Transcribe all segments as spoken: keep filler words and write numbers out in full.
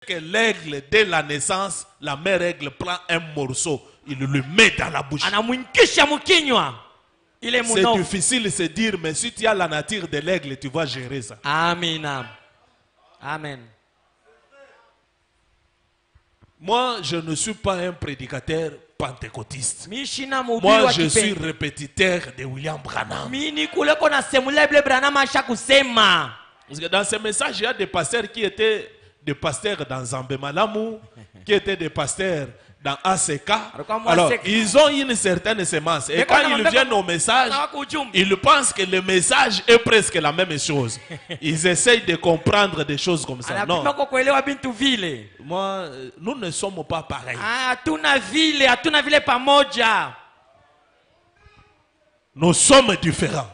que l'aigle, dès la naissance, la mère aigle prend un morceau, il le met dans la bouche. C'est difficile de se dire, mais si tu as la nature de l'aigle, tu vas gérer ça. Amen. Amen. Moi, je ne suis pas un prédicateur pentecôtiste. Moi, je suis répétiteur de William Branham. Parce que dans ces messages, il y a des pasteurs qui étaient des pasteurs dans Zambemalamu, qui étaient des pasteurs dans A C K. Alors, ils ont une certaine sémence. Et quand ils viennent au message, ils pensent que le message est presque la même chose. Ils essayent de comprendre des choses comme ça. Non. Moi, nous ne sommes pas pareils. Nous sommes différents.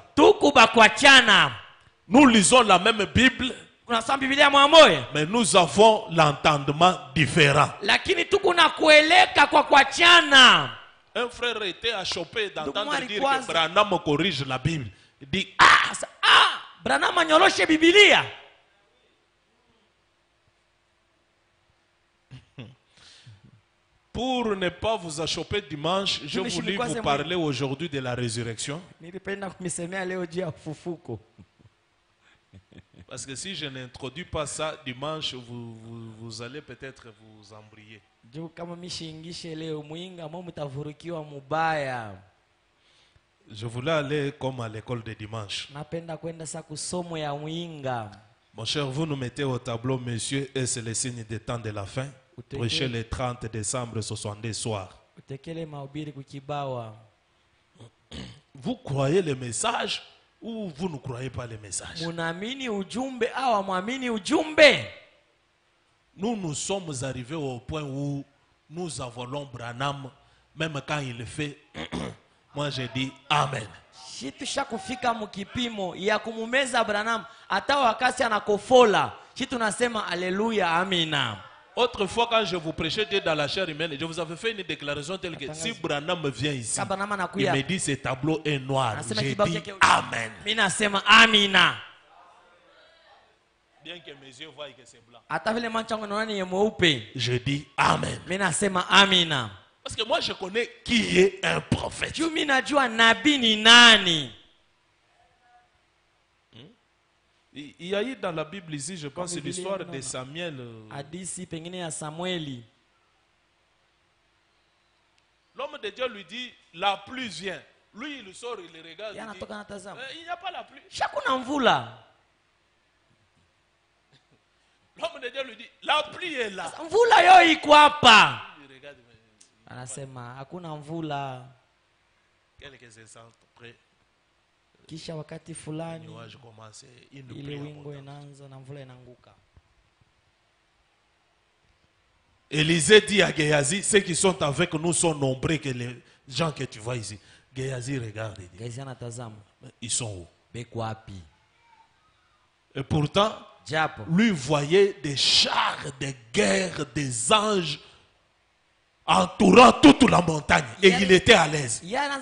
Nous lisons la même Bible, mais nous avons l'entendement différent. Un frère était achoppé d'entendre dire que Branham corrige la Bible. Il dit, ah, ah, Branham anyoroshe Biblia. Pour ne pas vous achopper dimanche, je voulais vous parler aujourd'hui de la résurrection. Parce que si je n'introduis pas ça dimanche, vous, vous, vous allez peut-être vous embrayer. Je voulais aller comme à l'école de dimanche. Mon cher, vous nous mettez au tableau, messieurs, et c'est le signe des temps de la fin. Prêchez le trente décembre soixante-deux soir. Vous croyez le message ou vous ne croyez pas le message? Nous nous sommes arrivés au point où nous avons Branham, même quand il le fait, moi j'ai dit Amen. Autrefois, quand je vous prêchais dans la chair humaine, je vous avais fait une déclaration telle que si Branham vient ici, il me dit ce tableau est noir. J'ai dit Amen. Bien que mes yeux voient que c'est blanc. Je dis Amen. Parce que moi je connais qui est un prophète. Il y a eu dans la Bible ici, je pense, l'histoire de Samuel. L'homme de Dieu lui dit, la pluie vient. Lui, il sort, il regarde. Il dit, eh, il n'y a pas la pluie. L'homme de Dieu lui dit, la pluie est là. Il regarde. Quelques instants après. Kisha wakati fulani ile wingu inaanza na mvula inanguka. Élisée dit à Géhazi, ceux qui sont avec nous sont nombreux que les gens que tu vois ici. Géhazi regarde. Géhazi anatazama. Ils sont où? Beko wapi? Et pourtant, Japo. Lui voyait des chars de guerre, des anges entourant toute la montagne, et il était à l'aise.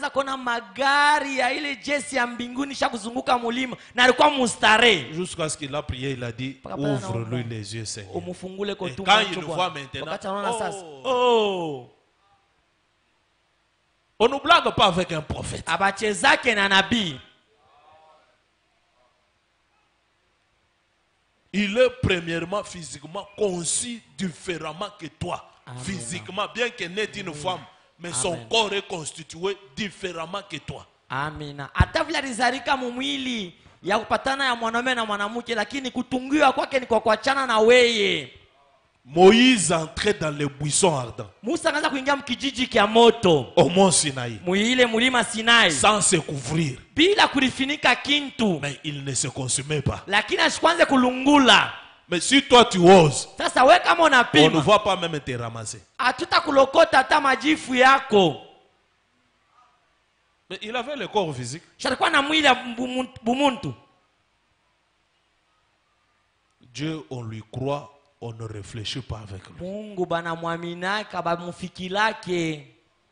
Jusqu'à ce qu'il a prié, il a dit, ouvre-lui les yeux, Seigneur. Et quand il le voit maintenant, oh, oh. On ne blague pas avec un prophète. Il est premièrement physiquement conçu différemment que toi. Amen. Physiquement, bien qu'il n'ait une femme, mais Amen. Son corps est constitué différemment que toi. Amina. Hata vile alizalika mumwili ya kupatana ya mwanaume na mwanamke, lakini kutungiwa kwake ni kwa kuachana na weye. Moïse entrait dans le buisson ardent. Musa akaanza kuingia mkijiji kia moto. Au mont Sinaï. Muile mulima Sinai. Sans se couvrir. Bila kulifinika kintu. Mais il ne se consumait pas. Lakini ashikwanze kulungula. Mais si toi tu oses, sasa we kama unapima, on ne va pas même te ramasser. Atuta kulokota hata majifu yako. Mais il avait le corps physique. Shalikuwa na mwili bumuntu. Dieu, on lui croit, on ne réfléchit pas avec lui. Mungu bana muaminaka ba mufikilake.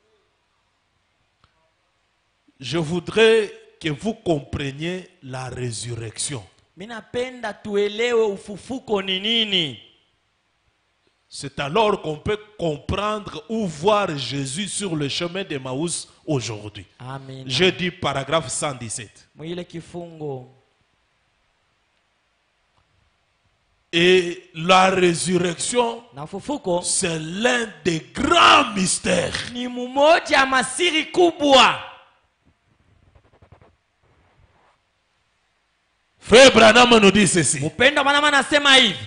Je voudrais que vous compreniez la résurrection. Minapenda tuelewe ufufuko ni nini. C'est alors qu'on peut comprendre ou voir Jésus sur le chemin d'Emmaüs aujourd'hui. Amen. Je dis paragraphe cent dix-sept. Mwile kifungo. Et la résurrection, Na ufufuko c'est l'un des grands mystères. ni mmoja ya masiri kubwa. Frère Branham nous dit ceci. Mpendo Branham anasema hivi.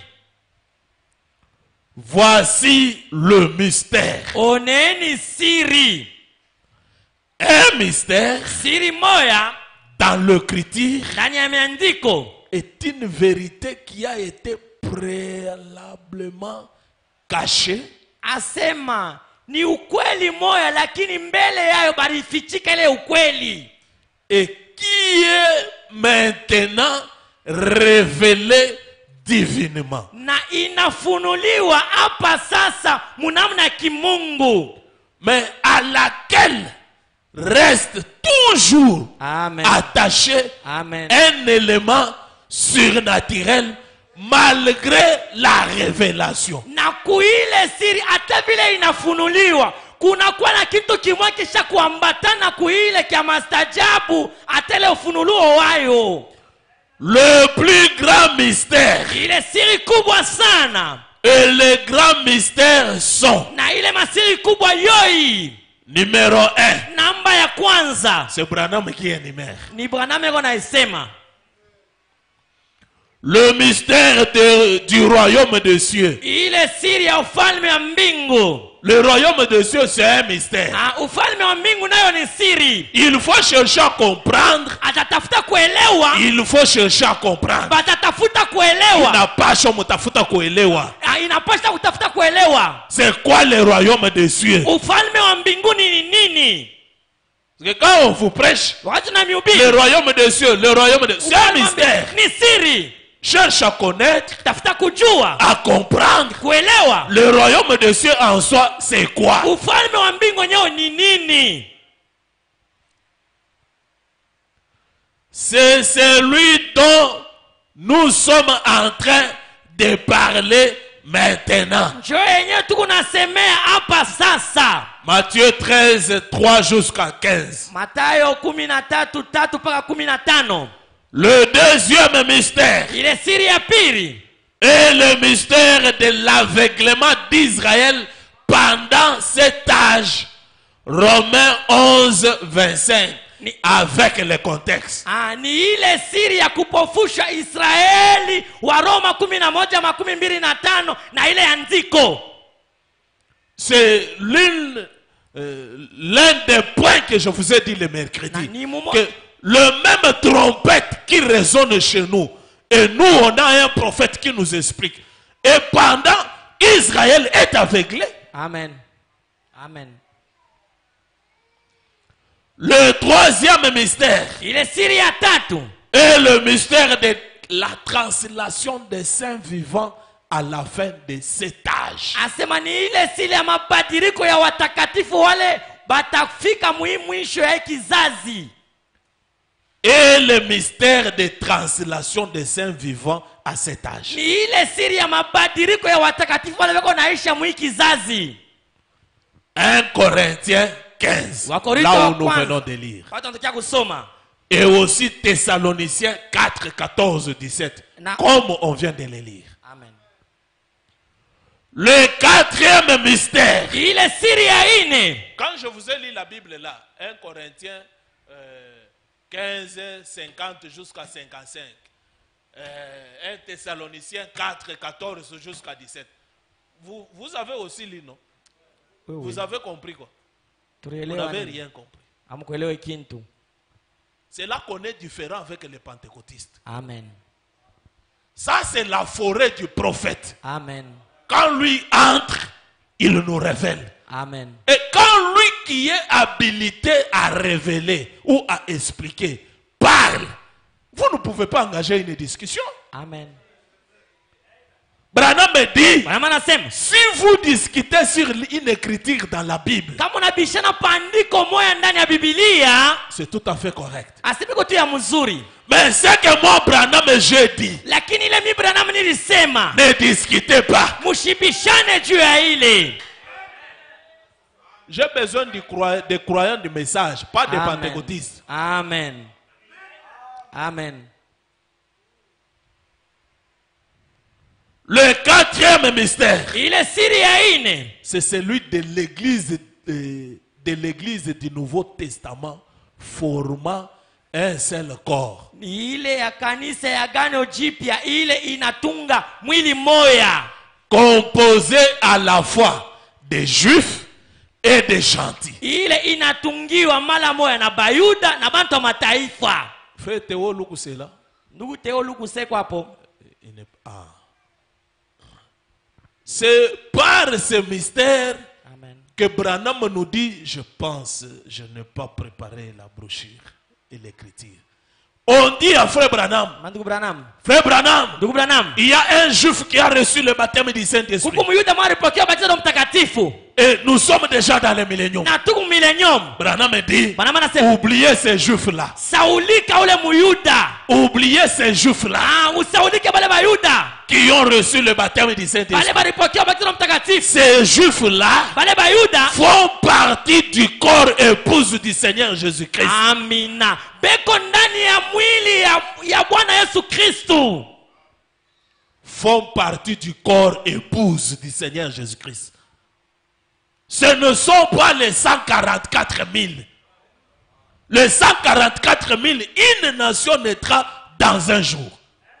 Voici le mystère. Oneni siri. Un mystère Siri moya dans l'écriture ndani ya maandiko est une vérité qui a été préalablement cachée. asema ni ukweli moya lakini mbele yayo balifichika ile ukweli. Et qui est maintenant révélé divinement. Na inafunuliwa hapa sasa munamna kimungu. Mais à laquelle reste toujours Amen. attaché Amen. un élément surnaturel malgré la révélation. Na kuile siri hata vile inafunuliwa kunakuwa na kitu kimwa kisha kuambatana kuile kya mastajabu atele ufunuliwa wayo. Le plus grand mystère Ile siri kubwa sana et les grands mystères sont: na ile masiri kubwa yoi. numéro un, Namba ya kwanza c'est Branham qui est numéro. ni Branham yako naisema Le mystère de- du royaume des cieux. ile siri ya ufalme wa mbingu. Le royaume des cieux, c'est un mystère. Na ufalme wa mbingu nayo ni siri. Il faut chercher à comprendre. Atatafuta kuelewa, Il faut chercher à comprendre. batatafuta kuelewa. Inapaswa mtafuta kuelewa. Ah, inapaswa kutafuta kuelewa C'est quoi le royaume des cieux? ufalme wa mbinguni ni nini. Parce que quand on vous prêche, Wakati na le mihubiri royaume des cieux, le royaume des cieux, c'est un ufalme wa mystère. mbingu ni siri. Cherche à connaître, Tafuta kujua, à comprendre. kuelewa Le royaume des cieux en soi, c'est quoi? ufalme wa mbingu wenyewe ni nini. C'est celui dont nous sommes en train de parler maintenant. Njo yenyewe tuko nasemea hapa sasa. Matthieu treize, trois jusqu'à quinze. Matayo kumi na tatu tatu mpaka kumi na tano. Le deuxième mystère Ile siri ya pili est le mystère de l'aveuglement d'Israël pendant cet âge. Romains onze, vingt-cinq. Ni- Avec le contexte. Ah, ni ile siri ya kupofusha Israeli wa Roma kumi na moja makumi mbili na tano na ile andiko. C'est l'une, euh, l'un des points que je vous ai dit le mercredi. Na ni mumo- Que le même trompette qui résonne chez nous, et nous on a un prophète qui nous explique. Et pendant, Israël est aveuglé. Amen. Amen. Le troisième mystère Ile siri ya tatu est le mystère de la translation des saints vivants à la fin de cet âge. asema ni ile siri ya mabadiliko ya watakatifu wale batafika muhimu mwisho ya kizazi. Et le mystère de translation des saints vivants à cet âge. Ni ile siri ya mabadiliko ya watakatifu wale wako naisha mwi kizazi. un Corinthiens quinze, Wakorintho là wa où nous kwanza. venons de lire. Watu wanataka kusoma. Et aussi Thessaloniciens quatre, quatorze, dix-sept, Na- comme on vient de les lire. Amen. Le quatrième mystère. Ile siri ya ine Quand je vous ai lu la Bible là, un Corinthiens euh, quinze, cinquante jusqu'à cinquante-cinq, euh, un Thessaloniciens quatre, quatorze jusqu'à dix-sept, vous, vous avez aussi lu, non? Vous avez compris quoi? Vous Tulielewa n'avez nini? rien compris. Hamkuelewa kintu. C'est là qu'on est différent avec les pentecôtistes. Amen. Ça, c'est la forêt du prophète. Amen. Quand lui entre, il nous révèle. Amen. Et quand lui qui est habilité à révéler ou à expliquer parle, vous ne pouvez pas engager une discussion. Amen. Branham me dit, Branham anasema si vous discutez sur une écriture dans la Bible, kama unabishana pandiko moya ndani ya Biblia, c'est tout à fait correct. asipiko tu ya mzuri. Mais ce que moi, Branham, j'ai dit, lakini ile mi Branham nilisema, ne discutez pas. mushibishane juu ya ile. J'ai besoin des croyants, des croyants du message, pas des Amen. pentecôtistes. Amen. Amen. Le quatrième mystère, Ile siri ya ine, c'est celui de l'église de, de l'église du Nouveau Testament formant un seul corps. ni ile ya kanisa ya Agano Jipya, ile inatunga mwili moya, Composé à la fois des juifs et des gentils. ile inatungiwa mala moya na bayuda na bantu wa mataifa. Frère Théo Lukusela, Ndugu Teo Lukuseko hapo, il n'est pas. C'est par ce mystère amen, que Branham nous dit, je pense, je n'ai pas préparé la brochure et l'écriture. On dit à Frère Branham, ndugu Branham, Frère Branham, ndugu Branham, il y a un juif qui a reçu le baptême du Saint-Esprit. kuko muyuda mwa alipokea ubatizo mtakatifu Et nous sommes déjà dans le millénium. na tuku millennium. Branham dit, Branham anasema oubliez ces juifs-là. saulika ule muyuda, Oubliez ces juifs-là ah, usaulike bale bayuda qui ont reçu le baptême du bale Saint-Esprit. balipokea ubatizo mtakatifu. Ces juifs-là Bale bayuda, font partie du corps épouse du Seigneur Jésus-Christ. amina, beko ndani ya mwili ya, ya Bwana Yesu Kristu, Font partie du corps épouse du Seigneur Jésus-Christ. Ce ne sont pas les cent quarante-quatre mille. Les cent quarante-quatre mille, une nation naîtra dans un jour.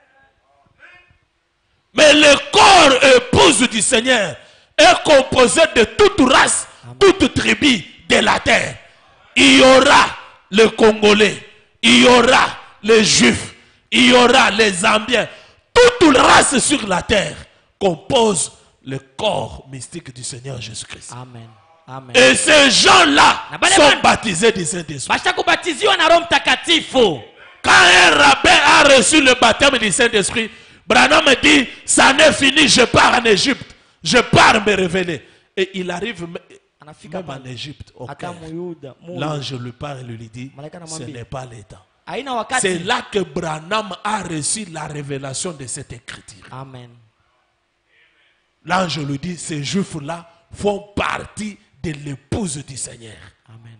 Mais le corps épouse du Seigneur est composé de toute race, toute tribu de la terre. Il y aura les Congolais, il y aura les Juifs, il y aura les Zambiens. Toute race sur la terre compose le corps mystique du Seigneur Jésus-Christ. amen, amen. Et ces gens-là Na bale sont bana- baptisés du Saint-Esprit. Basha kubatiziwa na Roho Mtakatifu. Quand un rabbin a reçu le baptême du Saint-Esprit, Branham me dit, ça n'est fini, je pars en Égypte. Je pars me révéler. Et il arrive m- Anafika même en pale, Égypte. au ata Caire. muyuda, muyuda. L'ange lui parle et lui dit, Malaika ce anamwambia, n'est pas le temps. Haina C'est wakati. là que Branham a reçu la révélation de cette écriture. Amen. L'ange lui dit, ces juifs-là font partie de l'épouse du Seigneur. Amen.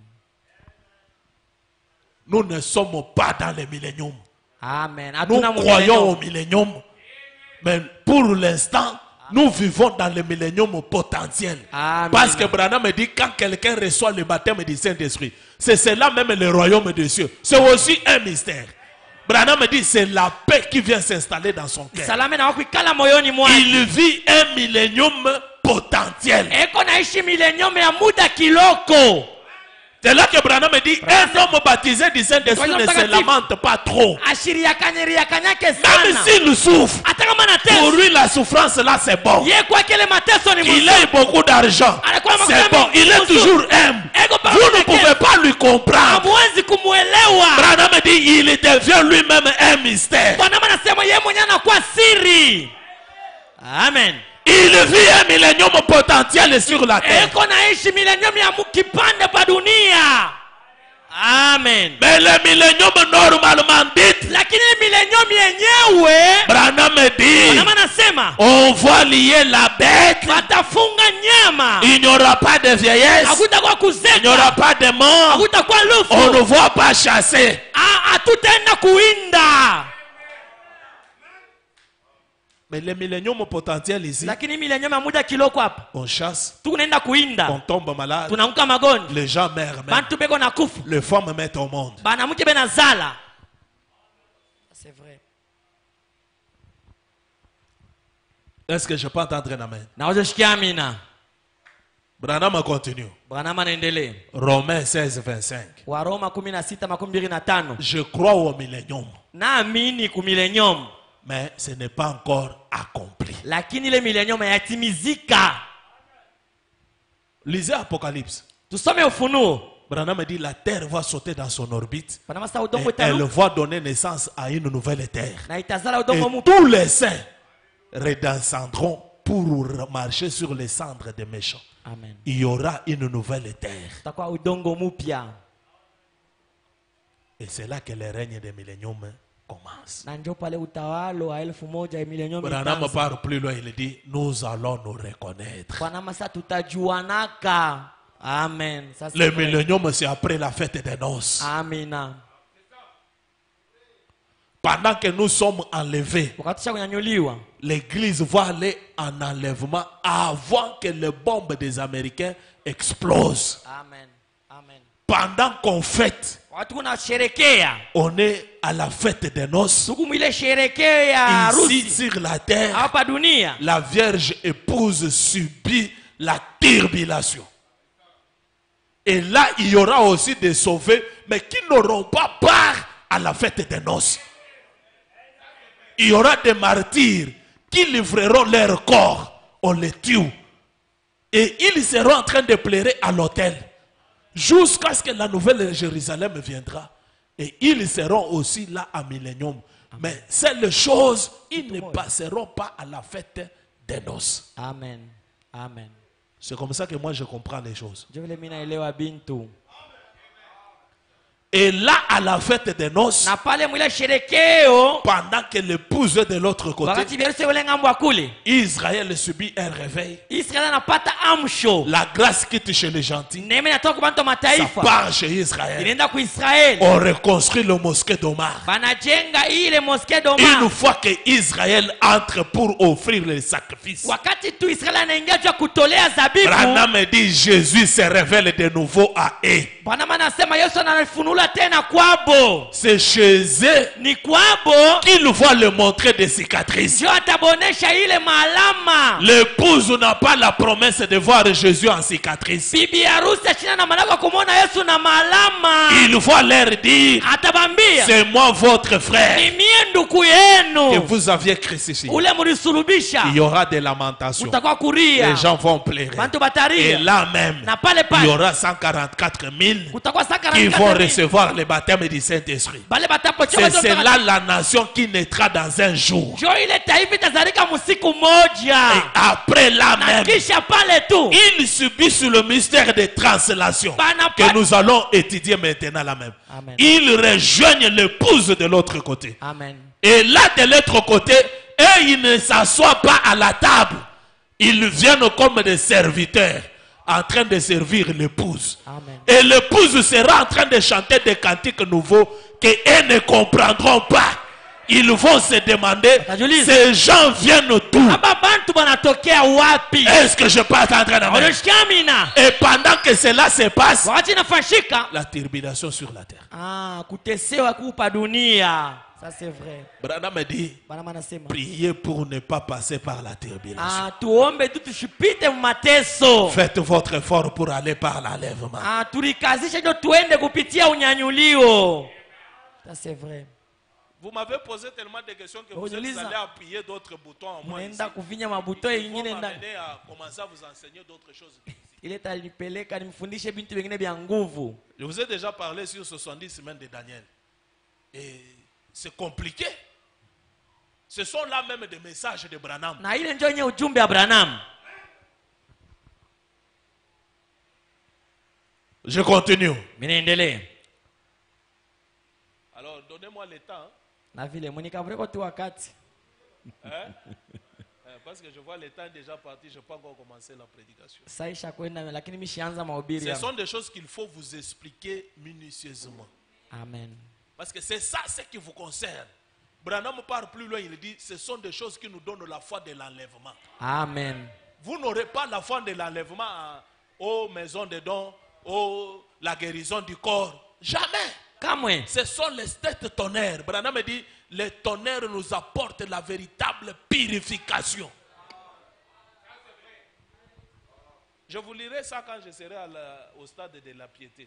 Nous ne sommes pas dans le millénium. Amen. Nous Hatuna croyons au millennium. millénium. Mais pour l'instant, nous vivons dans le millénium potentiel. Amen. Parce que Branham me dit, quand quelqu'un reçoit le baptême du Saint-Esprit, c'est cela même le royaume des cieux. C'est aussi un mystère. Branham me dit, c'est la paix qui vient s'installer dans son cœur. Salame na wakuikala moyoni mwake. Il vit un millénium potentiel. Eko naishi millennium ya muda kiloko. C'est là que Branham me dit, un homme baptisé du Saint-Esprit ne se lamente pas trop. Ashiriakanyiriakanyake Même sana. s'il souffre, Hata kama pour nateso. lui la souffrance là c'est bon. Ye kwake ile mateso ni Il mzuri. ait beaucoup d'argent, Anakuwa c'est makuta bon. mingi, Il est mzuri. toujours humble. Ego pa Vous ne mwenye pouvez pas lui comprendre. Hamwezi kumuelewa. Branham me dit, il devient lui-même un mystère. Bwana anasema yeye mwenyewe anakuwa siri. Amen. Il vit un millénium potentiel sur la terre. Eko naishi millennium ya mu- kipande pa dunia. Amen. Mais le millénium normalement dit, Lakini millennium yenyewe Branham me dit, Bwana anasema on va lier la bête. watafunga nyama. Il n'y aura pas de vieillesse. Hakutakuwa Il n'y aura kuzeka. pas de mort. Hakutakuwa On ne lufu. va pas chasser. Ah, hatutaenda kuinda. Mais le millénium potentiel ici, Lakini millennium ya muda kiloko hapa. on chasse, Tukunaenda on kuinda. tombe malade, Tunaanguka magonjwa. les gens meurent même. Bantu beko na kufu. Les femmes mettent au monde. Banamuke bena zala. C'est vrai. Est-ce que je peux entendre un amen? Naweza shikia amina. Branham continue. Branham anaendelea. Romains seize, vingt-cinq. Waroma kumi na sita makumi mbili na tano. Je crois au millénium, Naamini ku millennium. mais ce n'est pas encore accompli. Lakini ile millennium yatimizika. Lisez Apocalypse. Tusome Ufunuo. Branham dit la terre va sauter dans son orbite Bana masa et udongo elle tano. va donner naissance à une nouvelle terre. Na itazala Et udongo mpya. tous les saints redescendront pour marcher sur les cendres des méchants. Amen. Il y aura une nouvelle terre. Takuwa udongo mpya. Et c'est là que le règne des milléniums commence. Branham part plus loin, il dit, nous allons nous reconnaître. Amen. Le millénium, c'est après la fête des noces. Amen. Pendant que nous sommes enlevés, l'église va aller en enlèvement avant que les bombes des Américains explosent. Amen. Amen. Pendant qu'on fête, on est à la fête des noces. Ici sur la terre, la Vierge épouse subit la tribulation. Et là, il y aura aussi des sauvés, mais qui n'auront pas part à la fête des noces. Il y aura des martyrs qui livreront leur corps, on les tue. Et ils seront en train de pleurer à l'autel. Jusqu'à ce que la nouvelle Jérusalem viendra. Et ils seront aussi là à Millénium. Mais c'est les choses, ils ne passeront pas à la fête des noces. Amen. Amen. C'est comme ça que moi je comprends les choses. Et là, à la fête des noces, pendant que l'épouse est de l'autre côté, Israël subit un réveil. La grâce quitte chez les gentils. Ça part chez Israël. On reconstruit le mosquée d'Omar. Une fois que Israël entre pour offrir les sacrifices, Branham dit Jésus se révèle de nouveau à eux. C'est chez eux qu'il va le montrer des cicatrices. L'épouse n'a pas la promesse de voir Jésus en cicatrice. Il va leur dire, c'est moi votre frère que vous aviez crucifié. Il y aura des lamentations. Les gens vont pleurer. Et là même, il y aura cent quarante-quatre mille qui vont recevoir le baptême du Saint-Esprit. C'est cela la nation qui naîtra dans un jour. Et après là même, ils subissent le mystère de translation que nous allons étudier maintenant là même. Amen. Ils rejoignent l'épouse de l'autre côté. Amen. Et là de l'autre côté, eux ils ne s'assoient pas à la table. Ils viennent comme des serviteurs en train de servir l'épouse. Et l'épouse sera en train de chanter des cantiques nouveaux que eux ne comprendront pas. Ils vont se demander, ces gens viennent d'où? Est-ce que je peux attendre la main? Et pendant que cela se passe, la tribulation sur la terre. Ah, ça c'est vrai. Branham dit, priez pour ne pas passer par la tribulation. Faites votre effort pour aller par l'enlèvement. Ça c'est vrai. Vous m'avez posé tellement de questions que vous êtes allé appuyer d'autres boutons en moi ici. Vous m'amenez à commencer à vous enseigner d'autres choses. Je vous ai déjà parlé sur soixante-dix semaines de Daniel. Et c'est compliqué. Ce sont là même des messages de Branham. Je continue. Alors, donnez-moi le temps. Hein? Hein? Parce que je vois le temps déjà parti, je n'ai pas encore commencé la prédication. Ce sont des choses qu'il faut vous expliquer minutieusement. Amen. Parce que c'est ça ce qui vous concerne. Branham part plus loin, il dit, ce sont des choses qui nous donnent la foi de l'enlèvement. Amen. Vous n'aurez pas la foi de l'enlèvement aux maisons de dons, aux la guérison du corps. Jamais. Ce sont les sept tonnerres. Branham dit, les tonnerres nous apportent la véritable purification. Je vous lirai ça quand je serai à la, au stade de la piété.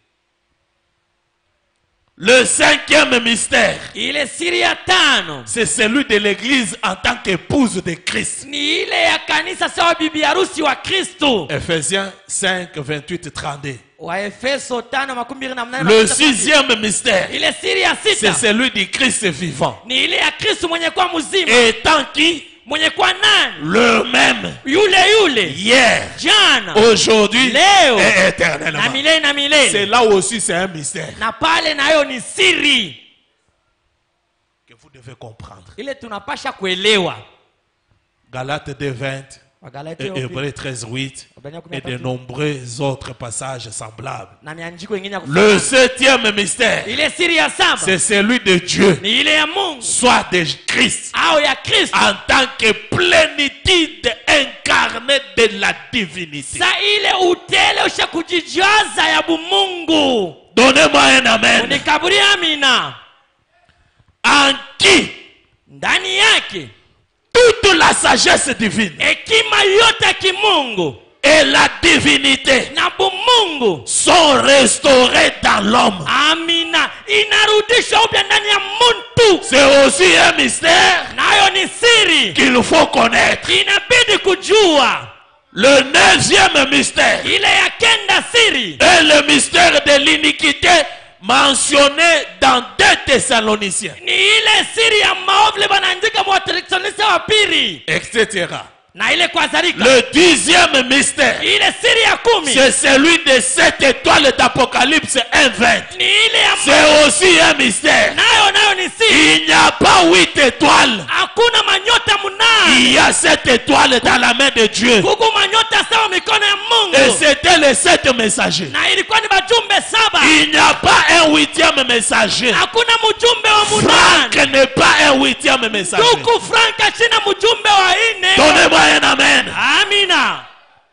Le cinquième mystère, c'est celui de l'église en tant qu'épouse de Christ. Ephésiens cinq, vingt-huit, trente-deux. Le sixième mystère, c'est celui du Christ vivant. Étant qui? Le même hier, aujourd'hui et éternellement. C'est là aussi c'est un mystère que vous devez comprendre. Ile tunapasha kuelewa. Galates deux vingt et Hébreux treize huit et de nombreux autres passages semblables. Le septième mystère, c'est celui de Dieu, soit de Christ, en tant que plénitude incarnée de la divinité. Donnez-moi un amen. En qui toute la sagesse divine et la divinité sont restaurées dans l'homme. C'est aussi un mystère qu'il faut connaître. Le neuvième mystère est le mystère de l'iniquité mentionné dans deux Thessaloniciens, et cetera. Le dixième mystère, c'est celui de cette étoile d'Apocalypse un vingt. C'est aussi un mystère. Il n'y a pas huit étoiles. Il y a sept étoiles dans la main de Dieu. Et c'était les sept messagers. Il n'y a pas un huitième messager. Franck n'est pas un huitième messager. Donnez-moi un amen. Amina.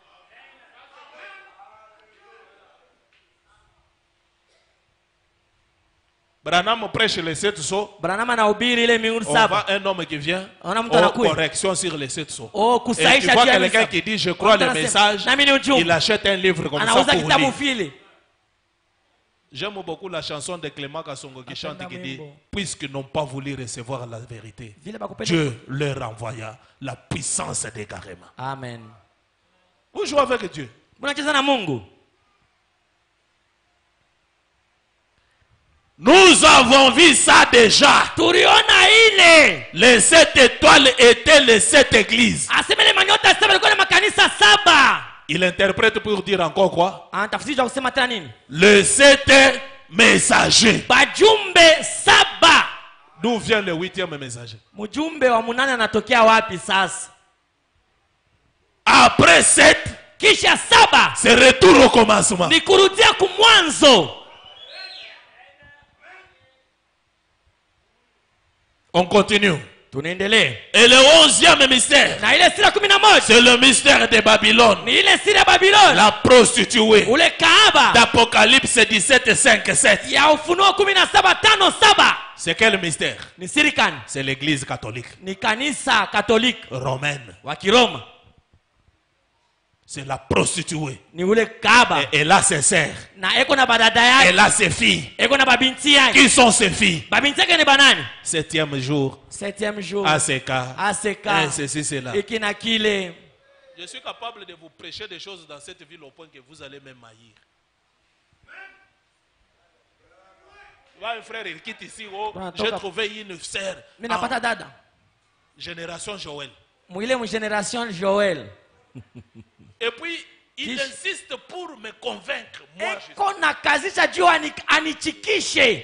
Branham prêche les sept sceaux. Branham anahubiri ile mihuri saba. On voit un homme qui vient. Ona mtu Oh, anakuja. correction sur les sept sceaux. Oh, Et tu kusaisha vois juu ya quelqu'un misa. qui dit je crois le message. Nami ni ujumbe. Il achète un livre comme ça Anauza pour kitabu lire. fili. J'aime beaucoup la chanson de Clément Kassongo qui chante, qui dit « Puisqu'ils n'ont pas voulu recevoir la vérité, Dieu leur envoya la puissance d'égarement. » Amen. Vous jouez avec Dieu. Munacheza na Mungu. Nous avons vu ça déjà. Turiona ile. Les sept étoiles étaient les sept églises. Asemele manyota saba ilikuwa ni makanisa saba. Il interprète pour dire encore quoi? Anatafsiri kwa kusema tena nini? Les sept messagers. Bajumbe saba. D'où vient le huitième messager? Mjumbe wa munane anatokea wapi sasa? Après sept, Kisha saba. c'est retour au commencement. Ni kurudia kumwanzo. On continue. Tunaendelea. Et le onzième mystère, Na ile sira kumi na moja. c'est le mystère de Babylone, Ni ile sira ya Babiloni. la prostituée. Ule kahaba. D'Apocalypse dix-sept, cinq, sept. Ya Ufunuo kumi na saba tano saba. C'est quel mystère? Ni siri gani? C'est l'église catholique Ni kanisa Katoliki romaine. wa Kiroma. C'est la prostituée. Ni ule kahaba. Et elle a ses sœurs. Na eko na badada yake. Elle a ses filles. Eko na babinti yake. Qui sont ses filles? Babinti yake ni banani? Septième jour. Septième jour. A C K. A C K. Et ceci, cela. Iki na kile. Je suis capable de vous prêcher des choses dans cette ville au point que vous allez même maillir. Un frère, il quitte ici. Oh, j'ai trouvé une sœur. Mimi napata dada. Génération Joël. Mwile mu génération Joël. Et puis, il Kish. insiste pour me convaincre. Moi, je... Eko na kazisha juu ani- anichikishe.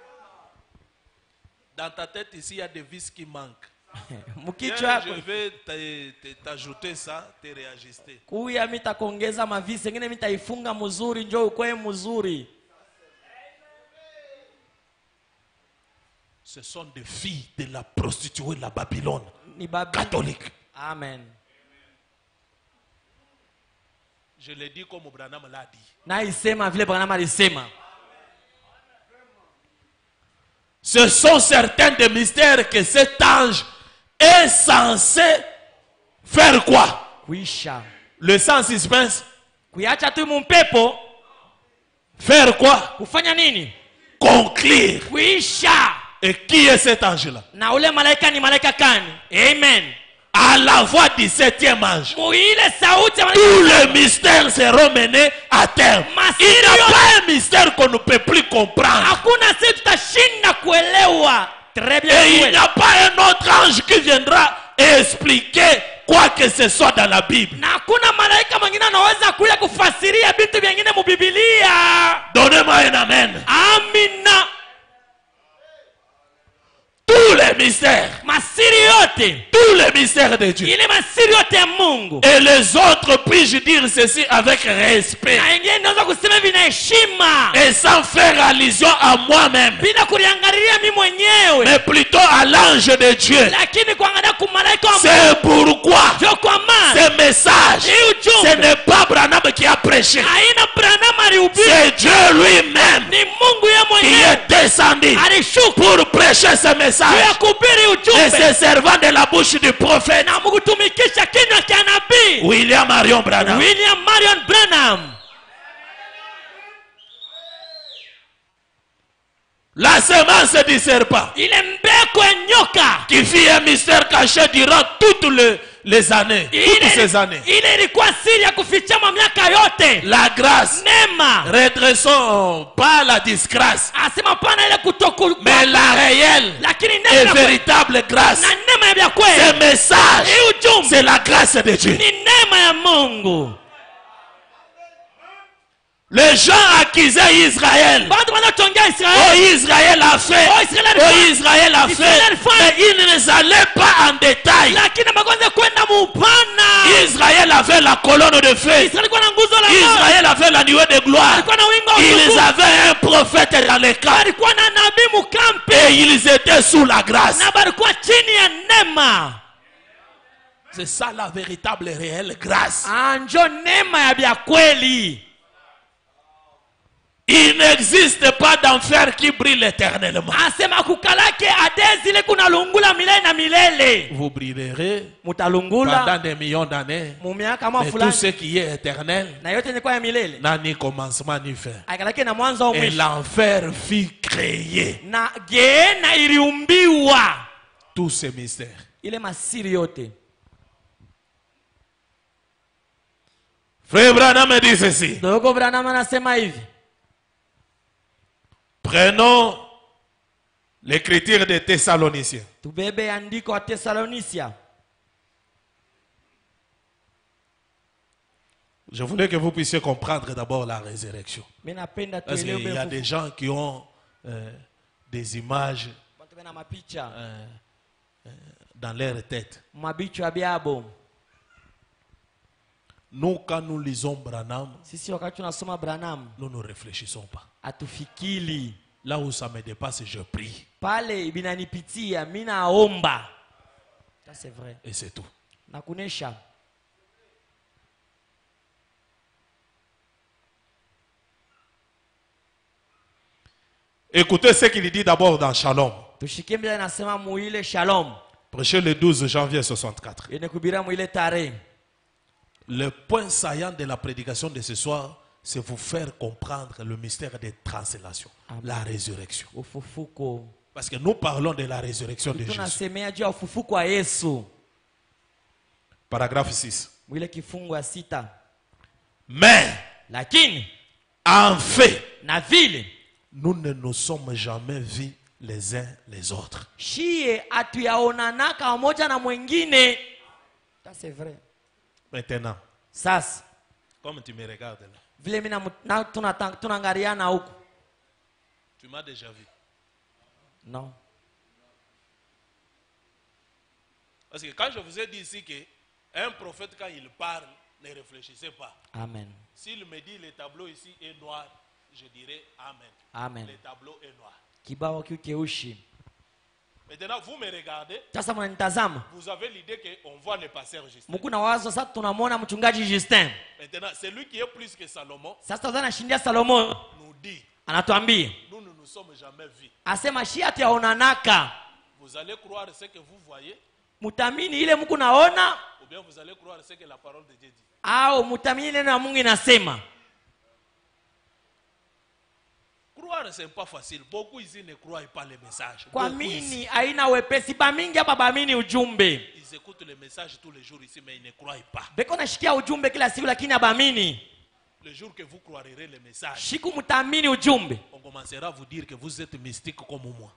Dans ta tête, ici, il y a des vis qui manquent. Mkichwa Viens, yako. je vais te- te- t'ajouter ça, te réajuster. Kuya mitakuongeza mavisi, ngine mitaifunga mzuri, njoo ukwe mzuri. Ce sont des filles de la prostituée de la Babylone Ni babi. catholique. Amen. Je l'ai dit comme Branham l'a dit. Na isema vile Branham alisema. Ce sont certains des mystères que cet ange est censé faire quoi? Kuisha. Le sans suspense. Kuiacha tu mumpepo. Faire quoi? Kufanya nini? Conclure. Kuisha. Et qui est cet ange-là? Na ule malaika ni malaika kani? Amen. À la voix du septième ange, Muile sauti ya tous malaika. les mystères seront menés à terme. Il n'y a pas un mystère qu'on ne peut plus comprendre. Hakuna sisi tutashinda kuelewa. Très bien. Et il joué. n'y a pas un autre ange qui viendra expliquer quoi que ce soit dans la Bible. Na hakuna malaika mwingine anaweza kuja kufasiria vitu vingine mu Biblia. Donnez-moi un amen. Amina. Tous les mystères. Masiri yote. Tous les mystères de Dieu. Ile masiri yote ya Mungu. Et les autres, puis-je dire ceci avec respect. Na ingine naweza kusema vina heshima. Et sans faire allusion à moi-même. Bila kuliangalia mimi mwenyewe. Mais plutôt à l'ange de Dieu. Lakini kuangalia kwa malaika wa Mungu. C'est pourquoi ce message, ce n'est pas Branham qui a prêché. C'est Dieu lui-même qui est descendu pour prêcher ce message. Et se servant de la bouche du prophète William Marion Branham. William Marion Branham. La semence du serpent qui fit un mystère caché durant toutes les, les années, toutes ces années. La grâce, redressons pas la disgrâce, mais la réelle et véritable grâce. Ce message, c'est la grâce de Dieu. Les gens accusaient Israël. Oh, Israël a fait. Oh, Israël a fait. Mais ils ne allaient pas en détail. Israël avait la colonne de feu. Israël avait la nuée de gloire. Ils avaient un prophète dans les camps. Et ils étaient sous la grâce. C'est ça la véritable et réelle grâce. Il n'existe pas d'enfer qui brille éternellement. Vous brillerez pendant des millions d'années. Mais tout ce qui est éternel n'a ni commencement ni fin. Et l'enfer fut créé. Tous ces mystères. Frère Branham me dit ceci. Prenons l'écriture des Thessaloniciens. Je voulais que vous puissiez comprendre d'abord la résurrection. Parce qu'il y a des gens qui ont euh, des images euh, euh, dans leur tête. Nous, quand nous lisons Branham, nous ne réfléchissons pas. Là où ça me dépasse, je prie. C'est vrai. Et c'est tout. Écoutez ce qu'il dit d'abord dans Shalom. Prêché le douze janvier soixante-quatre. Le point saillant de la prédication de ce soir, c'est vous faire comprendre le mystère des translations, Amen. La résurrection. Parce que nous parlons de la résurrection de Jésus. Paragraphe six. Mais, en fait, nous ne nous sommes jamais vus les uns les autres. C'est vrai. Maintenant, Sas. Comme tu me regardes là. Tu m'as déjà vu. Non. Parce que quand je vous ai dit ici qu'un prophète, quand il parle, ne réfléchissez pas. Amen. S'il me dit le tableau ici est noir, je dirais Amen. Amen. Le tableau est noir. Maintenant, vous me regardez. Vous avez l'idée qu'on voit le pasteur Justin. Maintenant, celui qui est plus que Salomon nous dit, nous ne nous sommes jamais vus. Vous allez croire ce que vous voyez, ou bien vous allez croire ce que la parole de Dieu dit. Croire, ce n'est pas facile. Beaucoup ici ne croient pas les messages. Ils écoutent les messages tous les jours ici, mais ils ne croient pas. Le jour que vous croirez les messages, on commencera à vous dire que vous êtes mystique comme moi.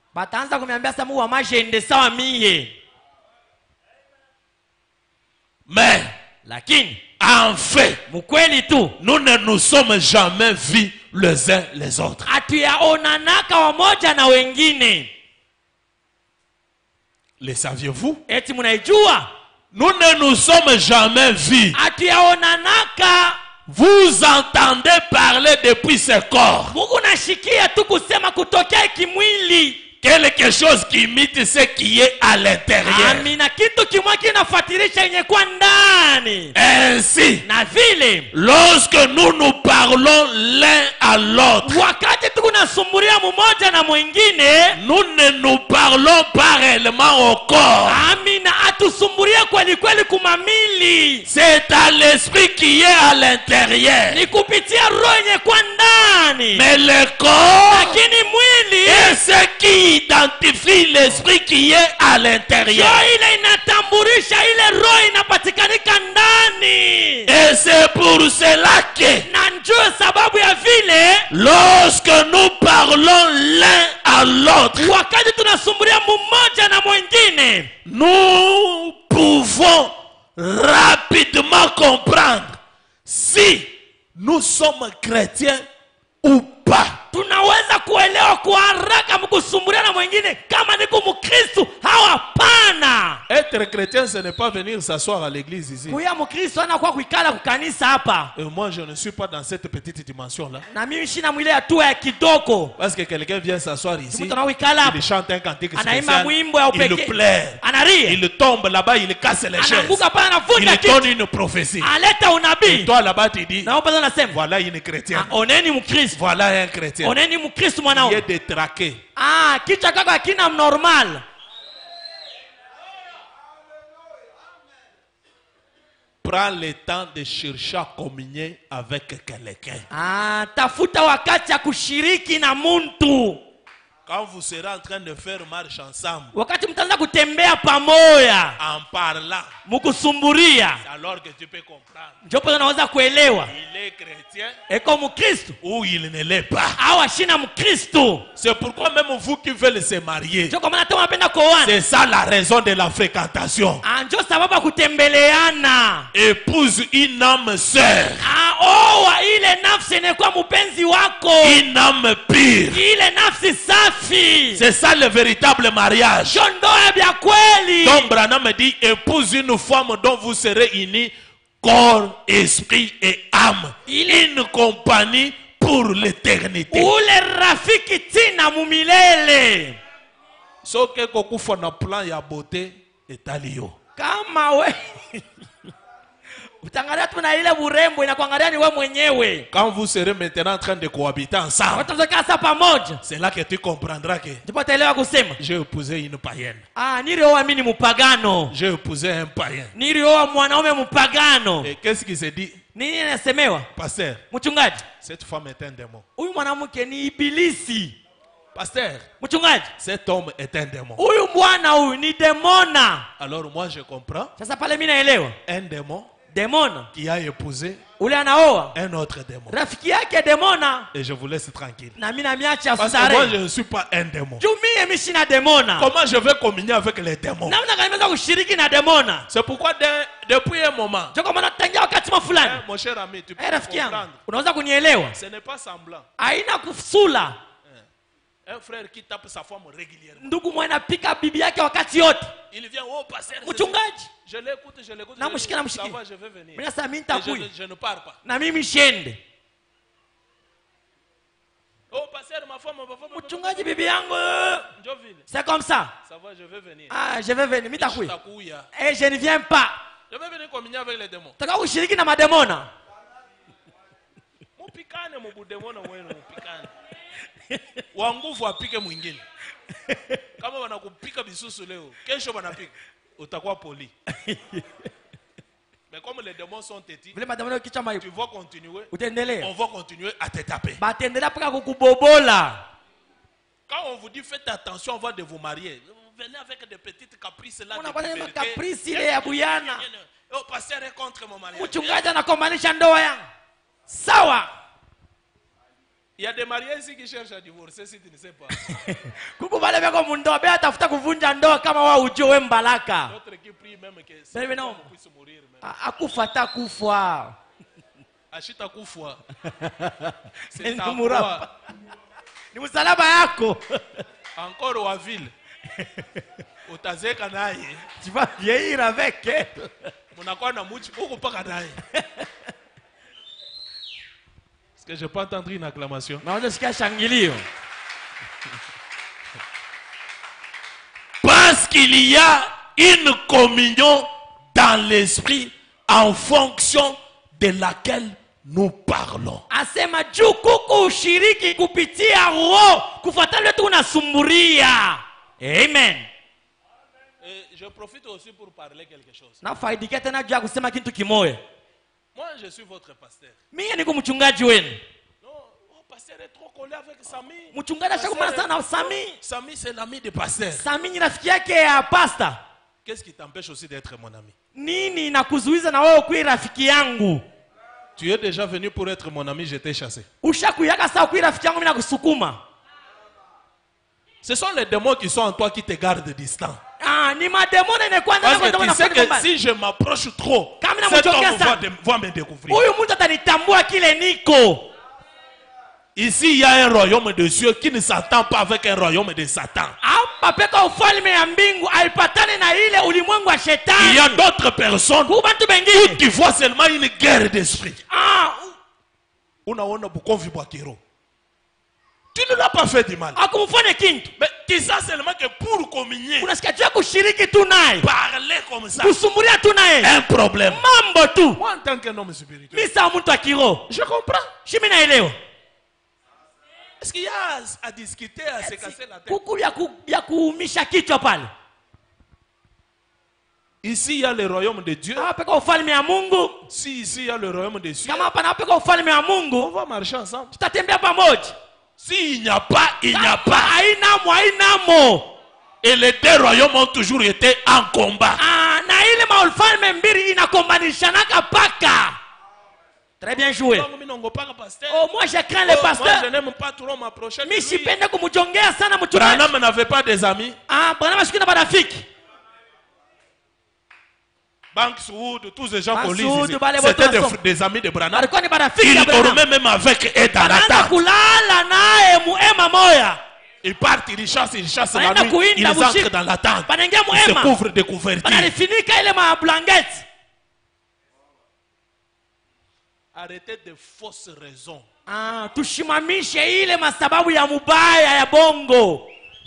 Mais, en fait, nous ne nous sommes jamais vus les uns les autres. Le saviez-vous? Eti munaijua? Nous ne nous sommes jamais vus. Atuyaonanaka. Vous entendez parler depuis ce corps. Mungu nashikia tu kusema kutokea kimwili. Quelque chose qui imite ce qui est à l'intérieur. Amina, kitu kimwa kinafuatilisha yenye kwa ndani. Ainsi, na vile lorsque nous nous parlons l'un à l'autre, wakati tunasumbulia mmoja na mwingine, nous ne nous parlons pas réellement au corps. Amina, atusumbulia kweli kweli kumamili. C'est à l'esprit qui est à l'intérieur. Ni kupitia roho yenye kwa ndani. Mais le corps, lakini mwili, est ce qui identifie l'esprit qui est à l'intérieur. Et c'est pour cela que lorsque nous parlons l'un à l'autre, nous pouvons rapidement comprendre si nous sommes chrétiens ou pas. Tunaweza kuelewa kwa haraka mkusumbulia na mwingine kama niko mkristo au hapana. Être chrétien, ce n'est pas venir s'asseoir à l'église ici. Kuya mkristo anakuwa kuikala kukanisa hapa. Et moi je ne suis pas dans cette petite dimension là. Na mimi shina mwile hatua ya kidogo. Parce que quelqu'un vient s'asseoir ici, il chante un cantique spécial, il il pleure, il tombe là-bas, il casse les chaises, il donne une prophétie. Et toi là-bas tu dis, voilà une chrétienne, voilà un chrétien. Il est détraqué. Ah, kichwa kako hakina normal. Prends le temps de chercher à communier avec quelqu'un. Ah, tafuta wakati ya kushiriki na muntu. Quand vous serez en train de faire marche ensemble, wakati mtaanza kutembea pamoja, en parlant, mkusumburia, c'est alors que tu peux comprendre. Ndipo unaweza kuelewa Il est chrétien eko mkristo ou il ne l'est pas. au ashina mkristo. C'est pourquoi même vous qui veulez se marier, c'est ça la raison de la fréquentation. Anjo sababu kutembeleana. Épouse une âme sœur. Oa ile nafsi ne kwa mpenzi wako. Une âme pure. Ile nafsi safi. C'est ça le véritable mariage. Ndoa ya kweli. Donc Branham me dit, épouse une femme dont vous serez unis corps, esprit et âme. Une compagnie pour l'éternité. Ule rafiki tina mumilele. Soke kokufa na plan ya beauté etalio. Kama we utangalia tu na ile urembo inakuangalia ni wewe mwenyewe. Quand vous serez maintenant en train de cohabiter ensemble, c'est là que tu comprendras que j'ai épousé une païenne. Ah, nilioa mimi mupagano. J'ai épousé un païen. Nilioa mwanaume mupagano. Et qu'est-ce qui se dit? Nini nasemewa? Pasteur, mchungaji, cette femme est un démon. Huyu mwanamke ni ibilisi. Pasteur, mchungaji, cet homme est un démon. Huyu bwana huyu ni demona. Alors moi je comprends. Sasa pale mimi naelewa. Un démon Démon qui a épousé ule anaoa un autre démon. Rafiki yake demona. Et je vous laisse tranquille. Na mimi namiacha parce que moi je ne suis pas un démon. Jumie mimi sina demona. Comment je vais communier avec les démons? Namna gani naweza kushiriki na demona? C'est pourquoi de, depuis un moment, Joko maana tangia wakati fulani. Eh, mon cher ami, tu peux hey, rafiki yangu, comprendre. Unaweza kunielewa? Ce n'est pas semblant. Haina kusula. Un frère qui tape sa femme régulièrement. Ndugu mwana pika bibi yake wakati yote. Il vient au pasteur. Mchungaji. Je l'écoute, je l'écoute. Na mshike na mshike. Ça va, je vais venir. Mimi sasa mimi nitakuja. Je, je ne pars pas. Na mimi shende. Oh pasteur, ma femme, ma femme. Mchungaji bibi yangu. C'est comme ça. Ça va, je vais venir. Ah, je vais venir. Mimi nitakuja. Eh, je ne viens pas. Je vais venir communier avec les démons. Taka kushiriki na mademona. Mupikane mubudemona wenu mupikane. Wanguvu apike mwingine. Kama wanakupika bisusu leo, kesho wanapika, utakuwa poli. Mais comme les démons sont têtus, tu vas continuer. On va continuer à te taper. Quand on vous dit faites attention avant de vous marier, vous venez avec des petites caprices là. Oh pasteur est contre mon mariage. Sawa. Il y a des mariés ici qui cherchent à divorcer si tu ne sais pas. Kukubale beko mundoa be atafuta kuvunja ndoa kama wa ujue mbalaka. D'autres qui prient même que ça puisse mourir même. Akufata kufa. Ashita kufa. C'est ta croix. Ni msalaba yako. Encore wa ville. Tu vas vieillir avec. Est-ce que je peux entendre une acclamation? Parce qu'il y a une communion dans l'esprit en fonction de laquelle nous parlons. Asema juu kuku ushiriki kupitia roho kufuatana tunasumburia. Amen. Et je profite aussi pour parler quelque chose. Na faidika tena juu ya kusema kitu kimoja. Moi je suis votre pasteur. Mimi niko mchungaji wenu. Non, oh, pasteur est trop collé avec Sami. Mchungaji ashakumana sana na Sami. Sami c'est l'ami de pasteur. Sami ni rafiki yake ya pastor. Qu'est-ce qui t'empêche aussi d'être mon ami? Nini inakuzuiza na wewe kuwa rafiki yangu? Tu es déjà venu pour être mon ami, je t'ai chassé. Ushakuyaka sawa kuwa rafiki yangu mimi nakusukuma. Ce sont les démons qui sont en toi qui te gardent distant. Ah, ni mademoni ne kwanda parce que tu sais que si je m'approche trop, cet homme va, de, va me découvrir. Huyu mtu atanitambua kile niko. Ici, il y a un royaume de Dieu qui ne s'attend pas avec un royaume de Satan. Il y a d'autres personnes où tu vois seulement une guerre d'esprit. Tu ne l'as pas fait du mal. Mais tu sais seulement que pour communier, parler comme ça, un problème. Moi en tant qu'un homme spirituel, je comprends. Est-ce qu'il y a à discuter, à se casser la tête? Ici, il y a le royaume de Dieu. Si ici, il y a le royaume de Dieu, on va marcher ensemble. S'il n'y a pas, il n'y a pas. Et les deux royaumes ont toujours été en combat. Très bien joué. Oh, moi je crains les pasteurs. Moi je n'aime pas trop m'approcher de lui. Branham Branham n'avait pas des amis. Ah, Branham ashikina barafiki. Banks Wood, tous ces gens qu'on lit ici, c'était des, des amis de Branham. Ils dormaient même avec eux dans la tente. Ils partent, ils chassent, ils chassent la nuit. Ils entrent dans la tente. Ils se couvrent de couvertures. Arrêtez de fausses raisons. Ah, tushimamishe ile masababu ya mubaya ya bongo.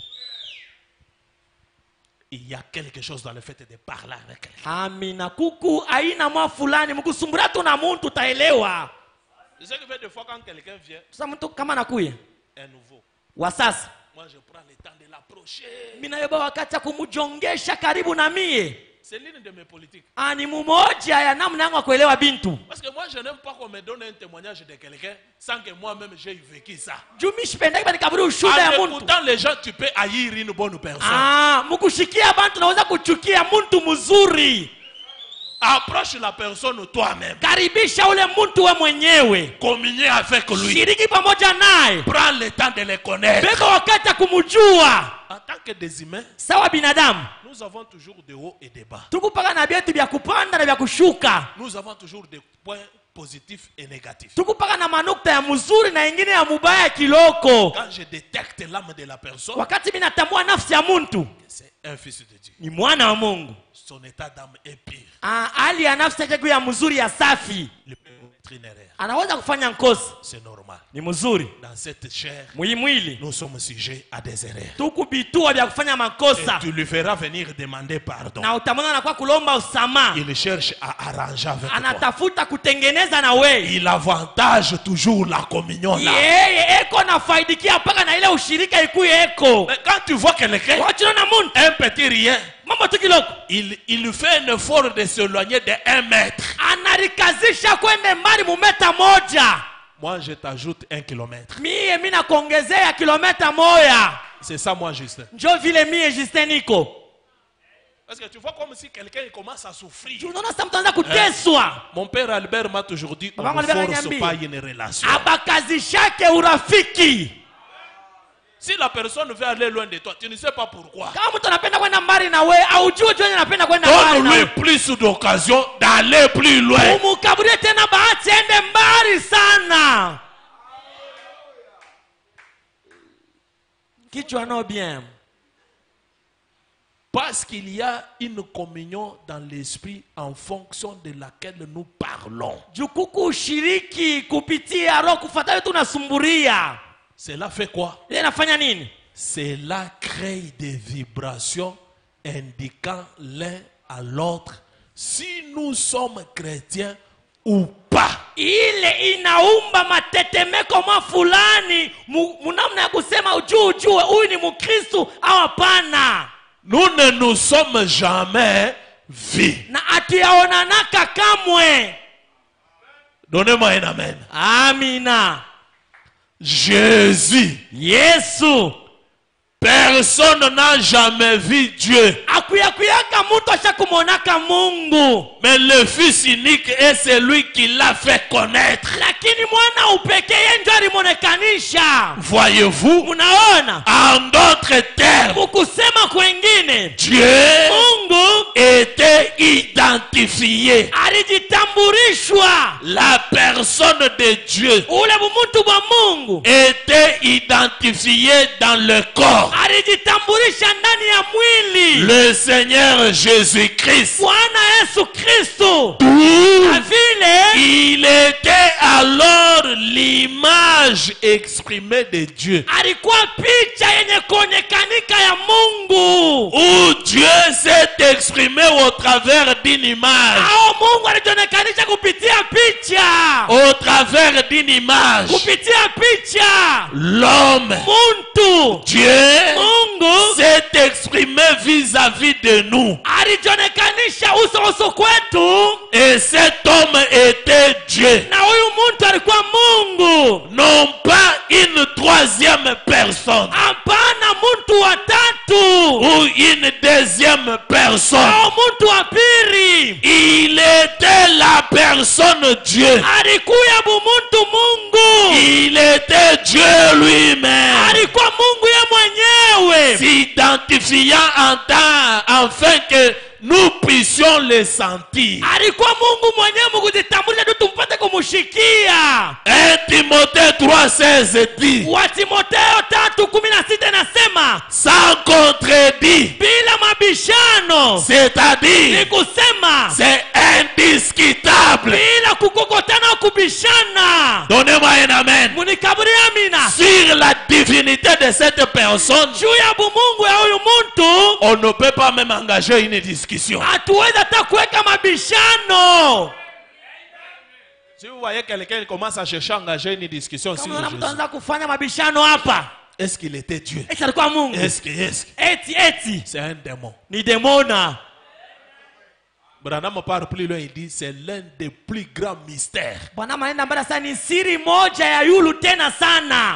Il y a quelque chose dans le fait de parler avec quelqu'un. Amina kuku aina mwa fulani mkusumbura tu na muntu taelewa. Tu sais que des fois quand quelqu'un vient, sasa mtu kama nakuya un nouveau. Wa sasa. Moi je prends le temps de l'approcher. Mimi nayoba wakati kumujongesha karibu na mie. C'est l'une de mes politiques. Ah, ni mmoja ya namna yangu kuelewa bintu. Parce que moi je n'aime pas qu'on me donne un témoignage de quelqu'un sans que moi-même j'ai vécu ça. Jumi sipendaki banikaburi ushuhuda ya muntu. Pourtant les gens tu peux haïr une bonne personne. Ah, mkushikia bantu naweza kuchukia muntu mzuri. Approche la personne toi-même. Karibisha ule muntu we mwenyewe. Communier avec lui. Shiriki pamoja naye. Prends le temps de le connaître. Beba wakati kumjua. En tant que des humains, sawa binadamu, nous avons toujours des hauts et des bas. Tukupaka na bietu vya kupanda na vya kushuka. Nous avons toujours des points positifs et négatifs. Tukupaka na manukta ya mzuri na ingine ya mubaya kiloko. Quand je détecte l'âme de la personne, wakati mimi natambua nafsi ya muntu, c'est un fils de Dieu. Ni mwana wa Mungu. Son état d'âme est pire. Ah, hali ya nafsi yake ya mzuri ya safi. Anaweza kufanya nkosi. C'est normal. Ni mzuri. Dans cette chair, mwili, nous sommes sujets à des erreurs. Tukubitua vya kufanya makosa. Et tu lui feras venir demander pardon. Na utamwona na kwa kulomba usamaha. Il cherche à arranger avec toi. Anatafuta kutengeneza na wewe. Il avantage toujours la communion là. Yeye eko na faidikia paka na ile ushirika ikuye eko. Mais quand tu vois quelqu'un, un petit rien, il, il fait un effort de s'éloigner de un mètre. Anarikazisha kwende mbali mumeta moja. Moi je t'ajoute un kilomètre. Mie mina kuongezea kilomita moja. C'est ça moi Justin. Njo vile mie Justin niko. Parce que tu vois comme si quelqu'un commence à souffrir. Hein? Mon père Albert m'a toujours dit, on ne force pas une relation. Abakazishake urafiki. Si la personne veut aller loin de toi, tu ne sais pas pourquoi. Donne-lui plus d'occasion d'aller plus loin. Kichwa no bien. Parce qu'il y a une communion dans l'esprit en fonction de laquelle nous parlons. Jukuku ushiriki kupitia roho kufuatayo tunasumburia. Cela fait quoi? Inafanya nini? Cela crée des vibrations indiquant l'un à l'autre si nous sommes chrétiens ou pas. Ile inaumba matetemeko mwa fulani munamna ya kusema ujue ujue huyu ni Mkristo au hapana. Nous ne nous sommes jamais vus. Na atiaonanaka kamwe. Donnez-moi un amen. Amina. Jésus. Yesu. Personne n'a jamais vu Dieu. Akuyakuyaka mtu ashakumonaka Mungu. Mais le Fils unique est celui qui l'a fait connaître. Lakini mwana upekee ndio alimonekanisha. Voyez-vous? Munaona? En d'autres termes, ukusema kwengine, Dieu Mungu était identifié. Alijitamburishwa. La personne de Dieu ule mtu wa Mungu était identifiée dans le corps. Alijitambulisha ndani ya mwili. Le Seigneur Jésus-Christ. Bwana Yesu Kristo. Na vile il était alors l'image exprimée de Dieu. Alikuwa picha yenye kuonekanika ya Mungu. Où Dieu s'est exprimé au travers d'une image. Au Mungu alijionekanisha kupitia picha. Au travers d'une image. Kupitia picha. L'homme. Muntu. Dieu Mungu s'est exprimé vis-à-vis de nous. Alijionekanisha uso uso kwetu. Et cet homme était Dieu. Na huyu muntu alikuwa Mungu. Non pas une troisième personne. Hapana muntu wa tatu. Ou une deuxième personne. Au muntu wa pili. Il était la personne Dieu. Alikuwa muntu Mungu. Il était Dieu lui-même. Alikuwa Mungu ye mwenyewe. S'identifiant en temps afin que nous puissions le sentir. Alikuwa Mungu mwenyewe kujitambulisha tu tumpate kumushikia. un Timothée trois seize dit. Wa Timotheo tatu kumi na sita nasema. Sans contredit. Bila mabishano. C'est-à-dire. Ni kusema. C'est indiscutable. Bila kukokotana kubishana. Donnez-moi un amen. Munikaburi amina. Sur la divinité de cette personne. Juu ya Mungu ya huyu muntu. On ne peut pas même engager une discussion. Hatuwezi hata kuweka mabishano. Si vous voyez quelqu'un qui commence à chercher à engager une discussion sur Jésus, est-ce qu'il était Dieu? Est-ce que est-ce que c'est un démon? Ni démona. Branham parle plus loin, il dit c'est l'un des plus grands mystères. Bwana maana mbara sana ni siri moja ya yulu tena sana.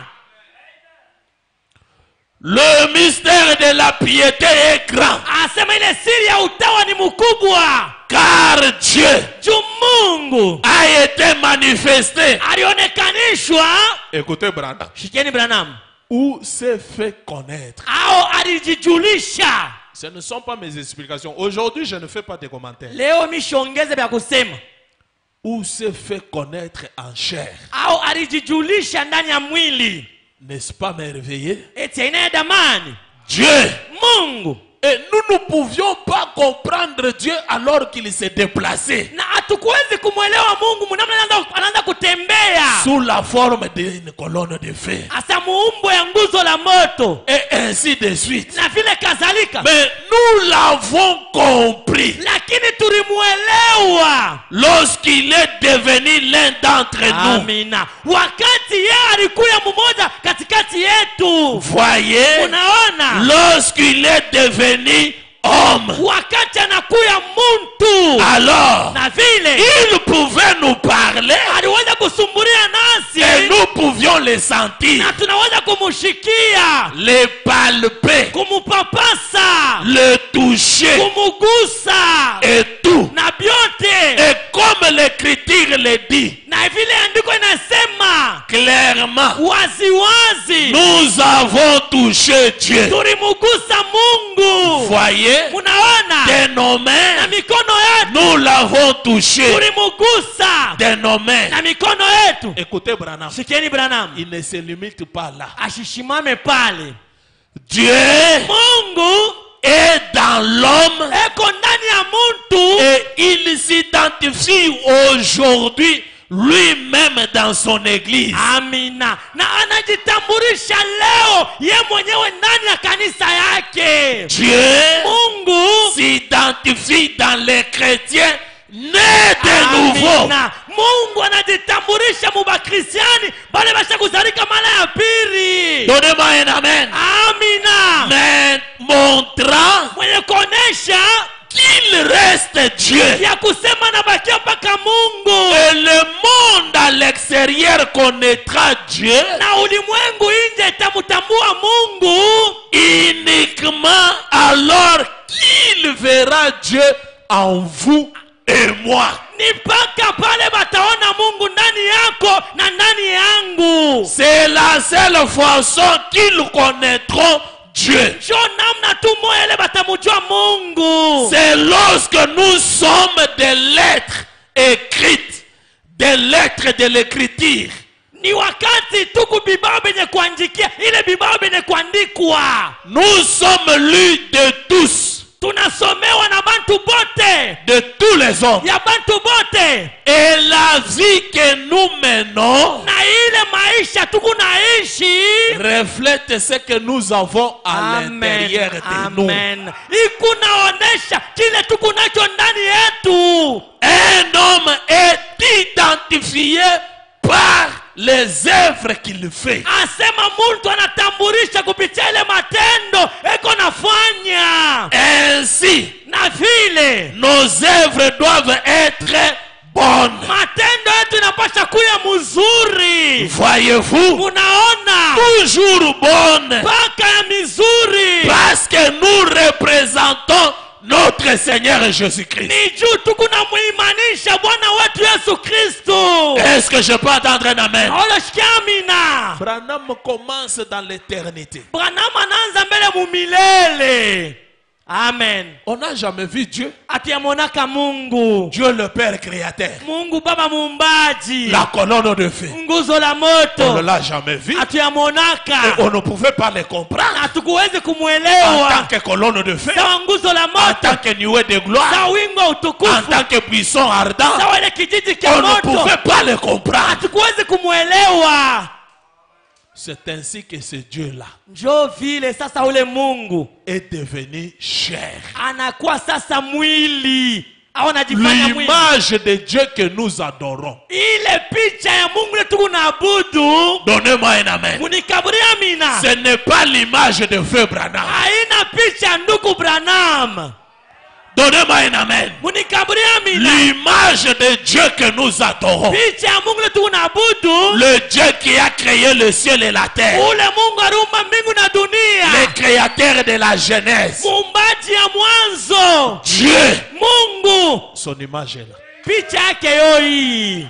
Le mystère de la piété est grand. Asema ile siri ya utawa ni mkubwa. Car Dieu Mungu a été manifesté. Alionekanishwa. Écoutez Branham. Shikieni Branham. Ou s'est fait connaître. Ao alijijulisha. Ce ne sont pas mes explications. Aujourd'hui, je ne fais pas de commentaires. Leo mishongeze vya kusema. Ou s'est fait connaître en chair. Ao alijijulisha ndani ya mwili. N'est-ce pas merveilleux? Dieu, Mungu. Et nous ne pouvions pas comprendre Dieu alors qu'il s'est déplacé. Sous la forme d'une colonne de feu. Et ainsi de suite. Mais nous l'avons compris. Lorsqu'il est devenu l'un d'entre nous. Voyez, lorsqu'il est devenu homme, alors il pouvait nous parler et nous pouvions le sentir, le palper, le toucher et tout. Et comme l'écriture le dit clairement, nous avons touché Dieu. Voyez, de nos mains, nous l'avons touché de nos mains. Écoutez Branham, il ne se limite pas là. Dieu est dans l'homme eko ndani ya muntu, et il s'identifie aujourd'hui lui-même dans son église. Amina. Na anajitambulisha leo ye mwenyewe ndani ya kanisa yake. Dieu Mungu s'identifie dans les chrétiens nés de nouveau. Amina. Mungu anajitambulisha mu bakristiani bale basha kuzalika mara ya pili. Donnez-moi un amen. Amina. Mais montrant Mwenye kuonesha qu'il reste Dieu. ya kusema na bakia mpaka Mungu. Et le monde à l'extérieur connaîtra Dieu Na ulimwengu nje itamutambua Mungu uniquement alors qu'il verra Dieu en vous et moi. ni mpaka pale bataona Mungu ndani yako na ndani yangu. C'est la seule façon qu'ils connaîtront Dieu. Jo namna tu moya ile batamujua Mungu. C'est lorsque nous sommes des lettres écrites, des lettres de l'écriture. Ni wakati tuku bibao benye kuandikia ile bibao benye kuandikwa. Nous sommes lus de tous, Tunasomewa na bantu bote, de tous les hommes. ya bantu bote. Et la vie que nous menons Na ile maisha tuku naishi reflète ce que nous avons à l'intérieur de nous. Amen. Ikunaonesha kile tuku nacho ndani yetu. Un homme est identifié par les œuvres qu'il fait. Asema muntu anatambulisha kupitia ile matendo eko nafanya. Ainsi, Na vile nos œuvres doivent être bonnes. matendo yetu inapasha kuya mzuri. Voyez-vous, Unaona toujours bonnes, paka ya mizuri. parce que nous représentons notre Seigneur Jésus-Christ. Ni juu tukuna muimanisha Bwana wetu Yesu Kristo. Est-ce que je peux entendre un amen? Ola shikamina. Branham commence dans l'éternité. Branham anaanza mbele mu milele. Amen. On n'a jamais vu Dieu. Atiamonaka Mungu. Dieu le Père créateur. Mungu Baba muumbaji. La colonne de feu. Nguzo la On moto. ne l'a jamais vu. Atiamonaka. Et on ne pouvait pas le comprendre. Hatukuwezi En kumuelewa. tant que colonne de feu. Sawa nguzo la En moto. tant que nuée de gloire. Sawa wingo wa En utukufu. tant que buisson ardent. Sawa ile kijiji kia On ne moto. pouvait pas le comprendre. Hatukuwezi kumuelewa. C'est ainsi que ce Dieu-là Njo vile sasa ule Mungu est devenu chair. anakuwa sasa mwili. Au anajifanya mwili. L'image de Dieu que nous adorons. Ile picha ya Mungu ile tukunaabudu. Donnez-moi un amen. Munikaburia amina. Ce n'est pas l'image de Feu Branham. Haina picha ya ndugu Branham. Donnez-moi un amen. Munikaburia amina. L'image de Dieu que nous adorons. Picha ya Mungu ile tukunaabudu. Le Dieu qui a créé le ciel et la terre. Ule Mungu aliumba mbingu na dunia. Le créateur de la Genèse. Muumbaji ya mwanzo. Dieu. Mungu. Son image est là. Picha yake yoi.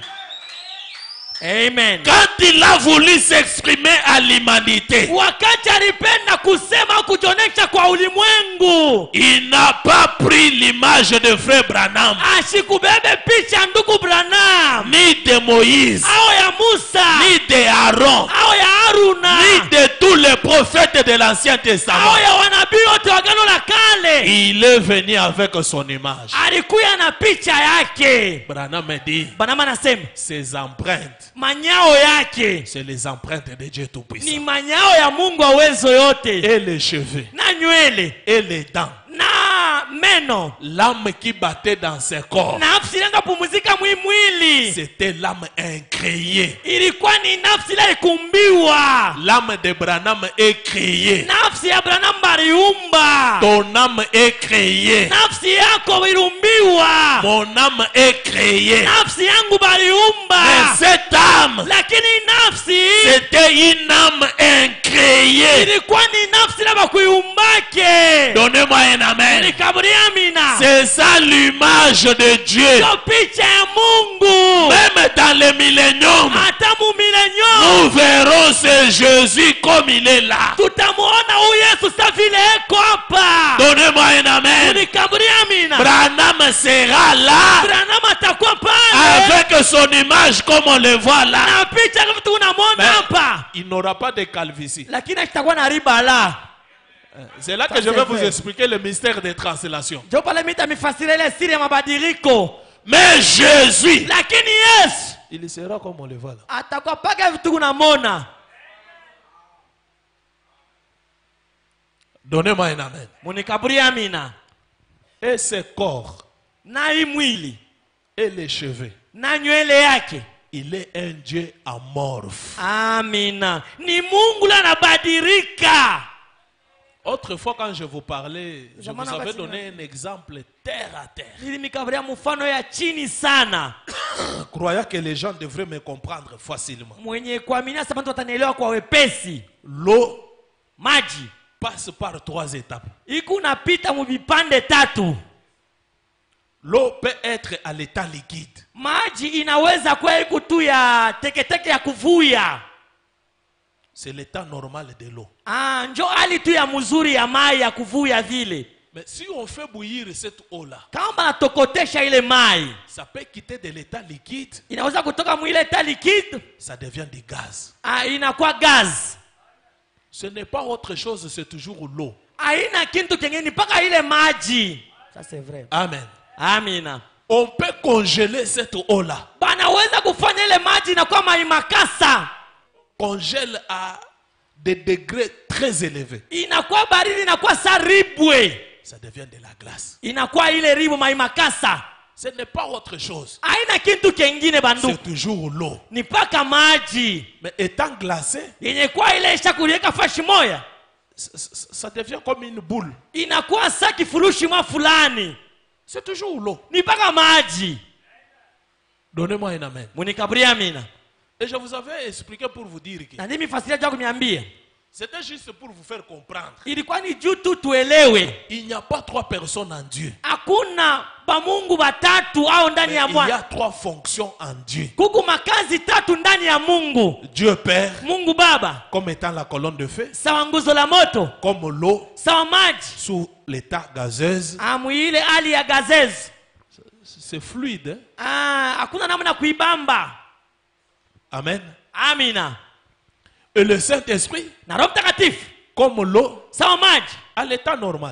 Amen. Quand il a voulu s'exprimer à l'humanité, Wakati alipenda kusema kujonesha kwa ulimwengu, il n'a pas pris l'image de Frère Branham, ashikubebe picha ndugu Branham, ni de Moïse, au ya Musa, ni de Aaron, au ya Haruna, ni de tous les prophètes de l'Ancien Testament. au ya wanabii wote wa Agano la Kale. Il est venu avec son image. Alikuya na picha yake. Branham me dit, Branham anasema ses empreintes, manyao yake c'est les empreintes de Dieu ni Tout-Puissant. manyao ya Mungu wa uwezo yote, Et les cheveux, na nywele et les dents, na meno, l'âme qui battait dans ses corps, nafsi ilanga pumuzika mwimwili. c'était l'âme incréée. Ilikuwa ni nafsi ile ikumbiwa. L'âme de Branham est créée. Nafsi ya Branham baliumba. Ton âme est créée. Nafsi yako ilumbiwa. Mon âme est créée. Nafsi yangu baliumba. Mais cette âme, Lakini nafsi c'était une âme incréée. ilikuwa ni nafsi la bakuyumbake. Donnez-moi un amen. Nikaburia amina. C'est ça l'image de Dieu. Ndio picha ya Mungu. Même dans le millénium, Hata mu milenyo nous verrons ce Jésus comme il est là. tutamuona huyu Yesu sa vile eko hapa. Donnez-moi un amen. Nikaburia amina. Branham sera là Branham atakuwa pale. avec son image comme on le voit là. Na picha kama tunamwona Mais hapa. il n'aura pas de calvitie. Lakini akitakuwa na riba la. C'est là que je vais vous expliquer le mystère des translations. Mais Jésus, il sera comme on le voit là. Donnez-moi un amen. Et ses corps et les cheveux, il est un Dieu amorphe. Amina. Ni Mungu anabadirika. Autrefois, quand je vous parlais, je vous avais donné un exemple terre à terre. Croyant que les gens devraient me comprendre facilement. L'eau passe par trois étapes. L'eau peut être à l'état liquide. C'est l'état normal de l'eau. Mais si on fait bouillir cette eau-là, ça peut quitter de l'état liquide. Ça devient du gaz. Ce n'est pas autre chose, c'est toujours l'eau. Ça c'est vrai. Amen. Amina. On peut congeler cette eau-là. Congèle à des degrés très élevés. Ça devient de la glace. Ce n'est pas autre chose. C'est toujours l'eau. Mais étant glacé, ça devient comme une boule. C'est toujours l'eau. Donnez-moi un amen. Et je vous avais expliqué pour vous dire que c'était juste pour vous faire comprendre. Il n'y a pas trois personnes en Dieu. Mais il y a trois fonctions en Dieu. Dieu Père, comme étant la colonne de feu, comme l'eau sous l'état gazeuse. C'est fluide. Hein? Amen. Amina. Et le Saint-Esprit, comme l'eau, à l'état normal.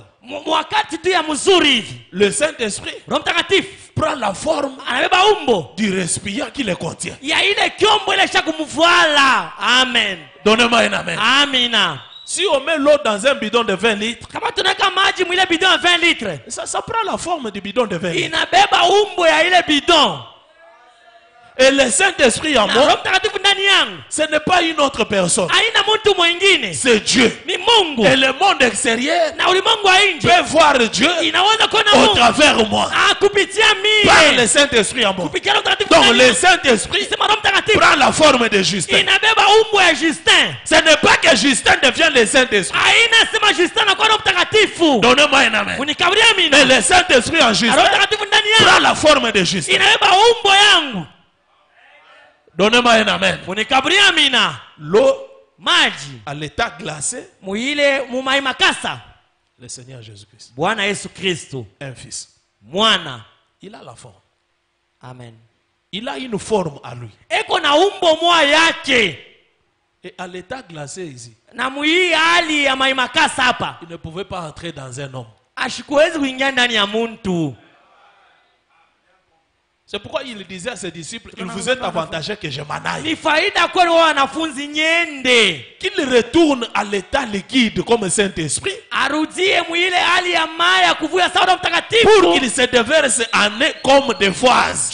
Le Saint-Esprit prend la forme du récipient qui le contient. Amen. Donnez-moi un amen. Amina. Si on met l'eau dans un bidon de vingt litres, ça, ça prend la forme du bidon de vingt litres. Et le Saint-Esprit en moi, ce n'est pas une autre personne. C'est Dieu. Et le monde extérieur peut voir Dieu au travers moi. Par le Saint-Esprit en moi. Donc le Saint-Esprit prend la forme de Justin. Ce n'est pas que Justin devient le Saint-Esprit. Donnez-moi un amen. Mais le Saint-Esprit en Justin prend la forme de Justin. Donnez-moi un amen. L'eau à l'état glacé, le Seigneur Jésus-Christ, un fils, il a la forme. Amen. Il a une forme à lui. Et à l'état glacé ici, il ne pouvait pas entrer dans un homme. C'est pourquoi il disait à ses disciples, il vous est avantageux que je m'en aille. Qu'il retourne à l'état liquide comme Saint-Esprit. Pour qu'il se déverse en eux comme des foises.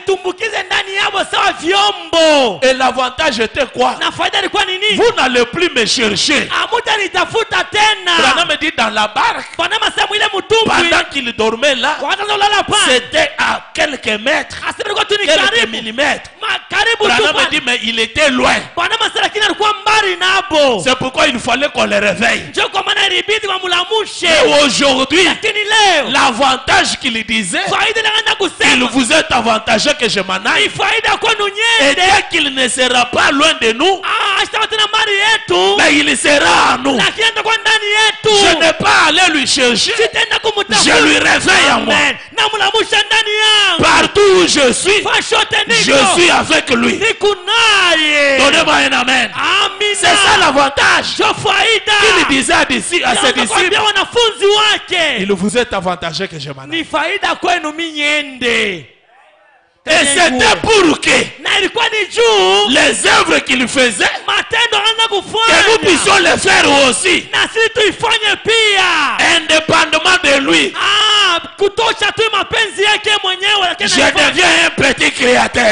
Et l'avantage était quoi? Vous n'allez plus me chercher. Branham dit dans la barque, pendant qu'il dormait là, c'était à quelques mètres. Quelques millimètres. Branham dit mais il était loin. C'est pourquoi il fallait qu'on le réveille. Et aujourd'hui, l'avantage qu'il disait, il vous est avantageux que je m'en aille. Et dès qu'il ne sera pas loin de nous, mais il sera en nous. Je n'ai pas allé lui chercher, je lui réveille en moi. Partout où je suis, je suis avec lui. Donnez-moi un amen. C'est ça l'avantage qu'il disait à, disci- à ses disciples. Il vous est avantageux que je m'en aille. Et c'était pour que les œuvres qu'il faisait, que nous puissions les faire aussi, indépendamment de lui. Je deviens un petit créateur.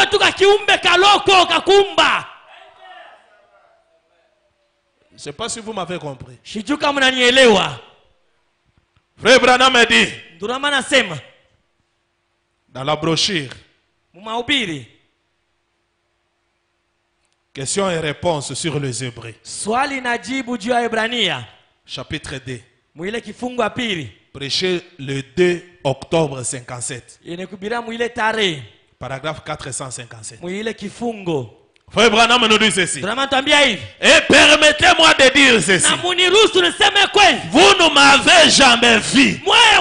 Je ne sais pas si vous m'avez compris. Frère Branham a dit dans la brochure, questions et réponses sur les Hébreux. Chapitre deux. Prêché le deux octobre cinquante-sept. Paragraphe quatre cent cinquante-sept. Frère Branham nous dit ceci. Et permettez-moi de dire ceci. Vous ne m'avez jamais vu.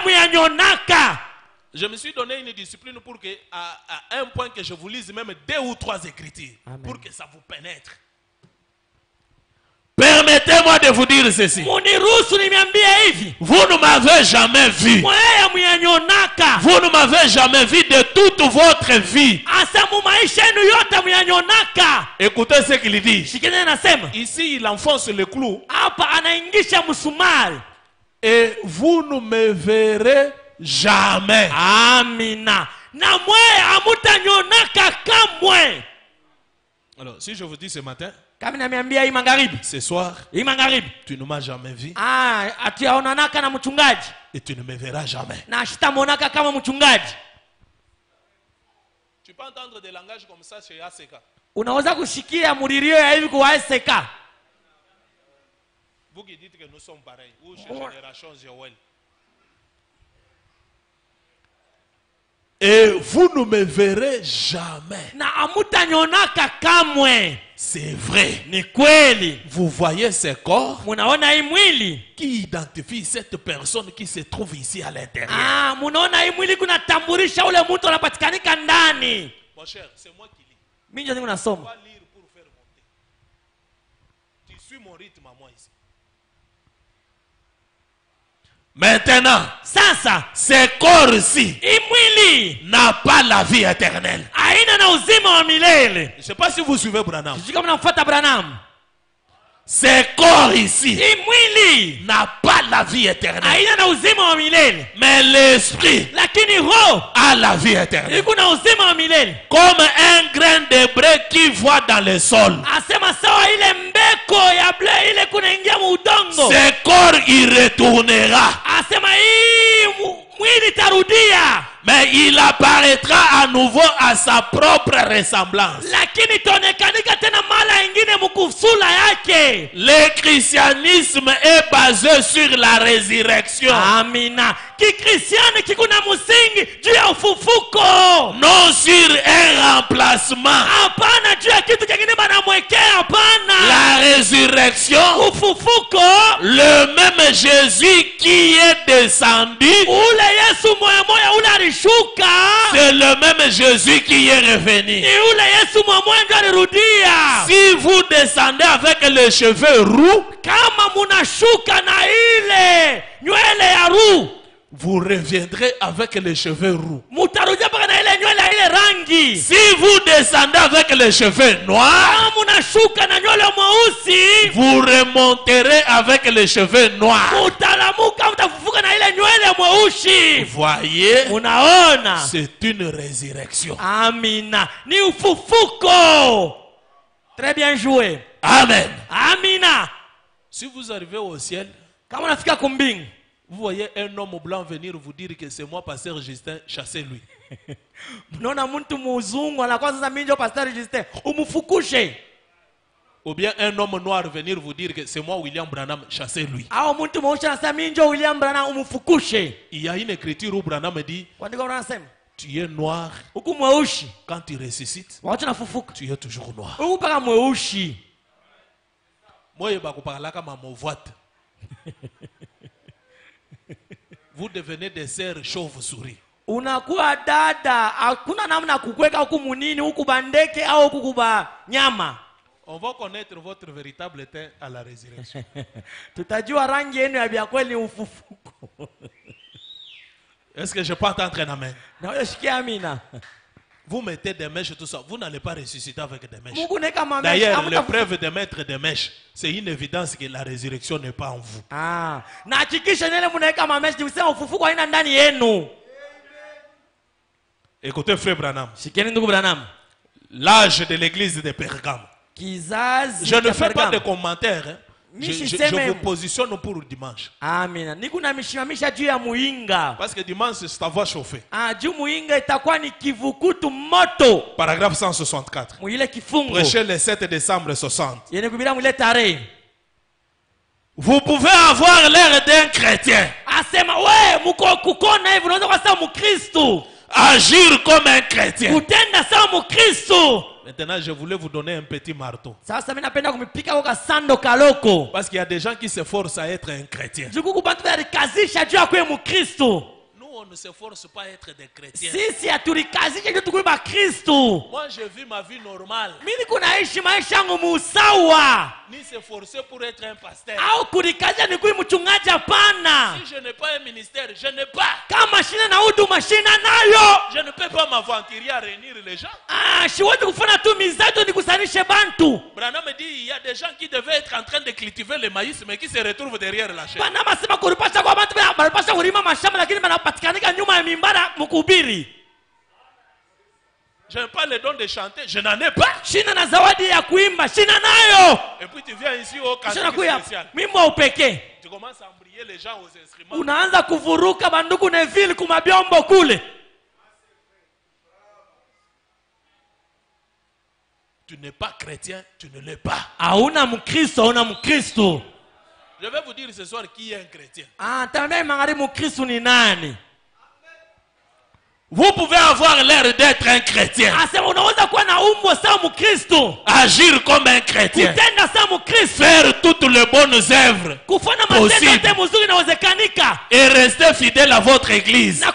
Je me suis donné une discipline pour que, à, à un point que je vous lise même deux ou trois écritures. Amen. Pour que ça vous pénètre. Permettez-moi de vous dire ceci. Vous ne m'avez jamais vu. Vous ne m'avez jamais vu de toute votre vie. Écoutez ce qu'il dit. Ici, il enfonce le clou. Et vous ne me verrez jamais. Amina. Alors, si je vous dis ce matin, ce soir, tu ne m'as jamais vu. Et tu ne me verras jamais. Tu peux entendre des langages comme ça chez A C K. Vous qui dites que nous sommes pareils, ou chez Génération Joël. Et vous ne me verrez jamais. C'est vrai. Vous voyez ces corps qui identifient cette personne qui se trouve ici à l'intérieur. Mon cher, c'est moi qui lis. Tu vas lire pour faire monter. Tu suis mon rythme à moi ici. Maintenant, ce corps-ci n'a pas la vie éternelle. Je ne sais pas si vous suivez Branham. Ce corps ici n'a pas la vie éternelle. Mais l'esprit a la vie éternelle. Comme un grain de blé qui voit dans le sol. Ce corps il retournera. Mais il apparaîtra à nouveau à sa propre ressemblance. Le christianisme est basé sur la résurrection. Amina. Non sur un remplacement. La résurrection, le même Jésus qui est descendu, c'est le même Jésus qui est revenu. Si vous descendez avec les cheveux roux, vous reviendrez avec les cheveux roux. Si vous descendez avec les cheveux noirs, vous remonterez avec les cheveux noirs. Voyez, c'est une résurrection. Amina. Très bien joué. Amen. Amina. Si vous arrivez au ciel, vous voyez un homme blanc venir vous dire que c'est moi, pasteur Justin, chassez-lui. Ou bien un homme noir venir vous dire que c'est moi, William Branham, chassez-lui. Il y a une écriture où Branham dit, tu es noir, quand tu ressuscites, tu es toujours noir. Moi, je parle comme ma voite. Vous devenez des sœurs chauves-souris. Unakuwa dada, hakuna namna kukweka huku munini huku bandeke au huku kuba nyama. On va connaître votre véritable teint à la résurrection. Tutajua rangi yenu ya vya kweli ufufuko. Est-ce que je peux entendre un amen? Na wewe shikia amina. Vous mettez des mèches et tout ça, vous n'allez pas ressusciter avec des mèches. Mungu ne kama mèche. D'ailleurs, l'épreuve de mettre des mèches, c'est une évidence que la résurrection n'est pas en vous. Ah, na hakikisha nene mnaweka mameshi usema ufufuko haina ndani yenu. Écoutez frère Branham. Shikieni ndugu Branham. L'âge de l'église de Pergame. Kizazi je ne fais pas de commentaires. Hein. Je, je, je vous positionne pour dimanche. Amina. Niku na mishimamisha juu ya muinga. Parce que dimanche, ça va chauffer. Ah, juu muinga itakuwa ni kivukutu moto. Paragraphe cent soixante-quatre. Muile kifungo. Prêché le sept décembre soixante. Yene kubira muile tarehe. Vous pouvez avoir l'air d'un chrétien. Asema we muko kukona hivi unaweza kwa sababu Mkristo. Agir comme un chrétien. Kutenda sawa Mkristo. Maintenant, je voulais vous donner un petit marteau. Sasa mimi napenda kumipika kwa sando kaloko. Parce qu'il y a des gens qui s'efforcent à être un chrétien. Jukuku bantu balikazisha juu ya kuwa Mkristo. Nous, on ne s'efforce pas à être des chrétiens. Sisi hatulikazisha juu tukuwe Bakristo. Moi, je vis ma vie normale. Mimi kunaishi maisha yangu musawa. Ni s'efforcer pour être un pasteur. Au kulikazia ni kuwa mchungaji hapana. Si je n'ai pas un ministère, je n'ai pas. Kama shina na huduma shina nayo. Je ne peux pas m'aventurer à réunir les gens. Ah, siwezi kufanya tu mizato nikusanishe bantu. Branham me dit il y a des gens qui devaient être en train de cultiver le maïs mais qui se retrouvent derrière la chaîne. Bana masema kuripasha kwa bantu banapasha kulima mashamba lakini banapatikanika nyuma ya mimbara mkuhubiri. Je n'ai pas le don de chanter, je n'en ai pas. Shina na zawadi ya kuimba, shina nayo. Et puis tu viens ici au cantique spécial. Mimi wa upekee. Tu commences à embrayer les gens aux instruments. Unaanza kuvuruka banduku Neville kumabyombo kule. Tu n'es pas chrétien, tu ne l'es pas. Hauna Mkristo, hauna Mkristo. Je vais vous dire ce soir qui est un chrétien. Ah, também mangari Mkristo ni nani? Vous pouvez avoir l'air d'être un chrétien. Agir comme un chrétien. Faire toutes les bonnes œuvres possibles. Et rester fidèle à votre église.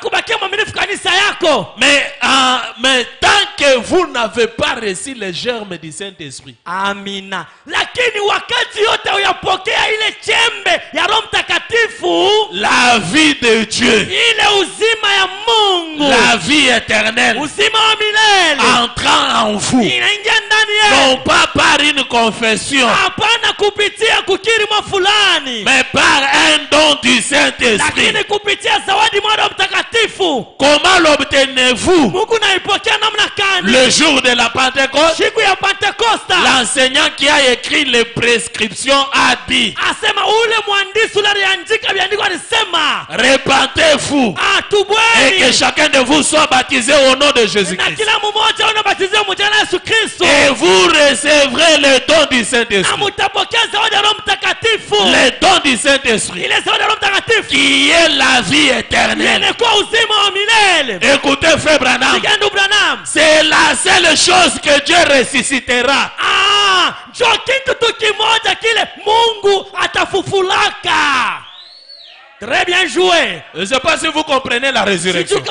Mais, euh, mais tant que vous n'avez pas reçu les germes du Saint-Esprit. Amina. Lakini wakati yote uyapokea ile chembe ya Roho Mtakatifu, la vie de Dieu, ile uzima ya Mungu, la vie éternelle, uzima wa milele, entrant en vous, inaingia ndani yenu, non pas par une confession, hapana kupitia kukiri mwa fulani, mais par un don du Saint-Esprit. Lakini kupitia zawadi mwa Roho Mtakatifu. Comment l'obtenez-vous? Mungu naipokea namna gani? Le jour de la Pentecôte, siku ya Pentecoste, l'enseignant qui a écrit les prescriptions a dit, asema ule mwandishi ule aliandika viandiko alisema, répentez-vous, ah, tubweni, et que chacun de vous soit baptisé au nom de Jésus-Christ. Na kila mmoja unabatizwa kwa jina la Yesu Kristo. Et vous recevrez le don du Saint-Esprit. Na mtapokea zawadi ya Roho Mtakatifu. Le don du Saint-Esprit. Ile zawadi ya Roho Mtakatifu qui est la vie éternelle. Ile kwa uzima wa milele. Écoutez frère Branham. C'est la seule chose que Dieu ressuscitera. Ah, ndio kitu tu kimoja kile Mungu atafufulaka. Très bien joué. Je ne sais pas si vous comprenez la résurrection.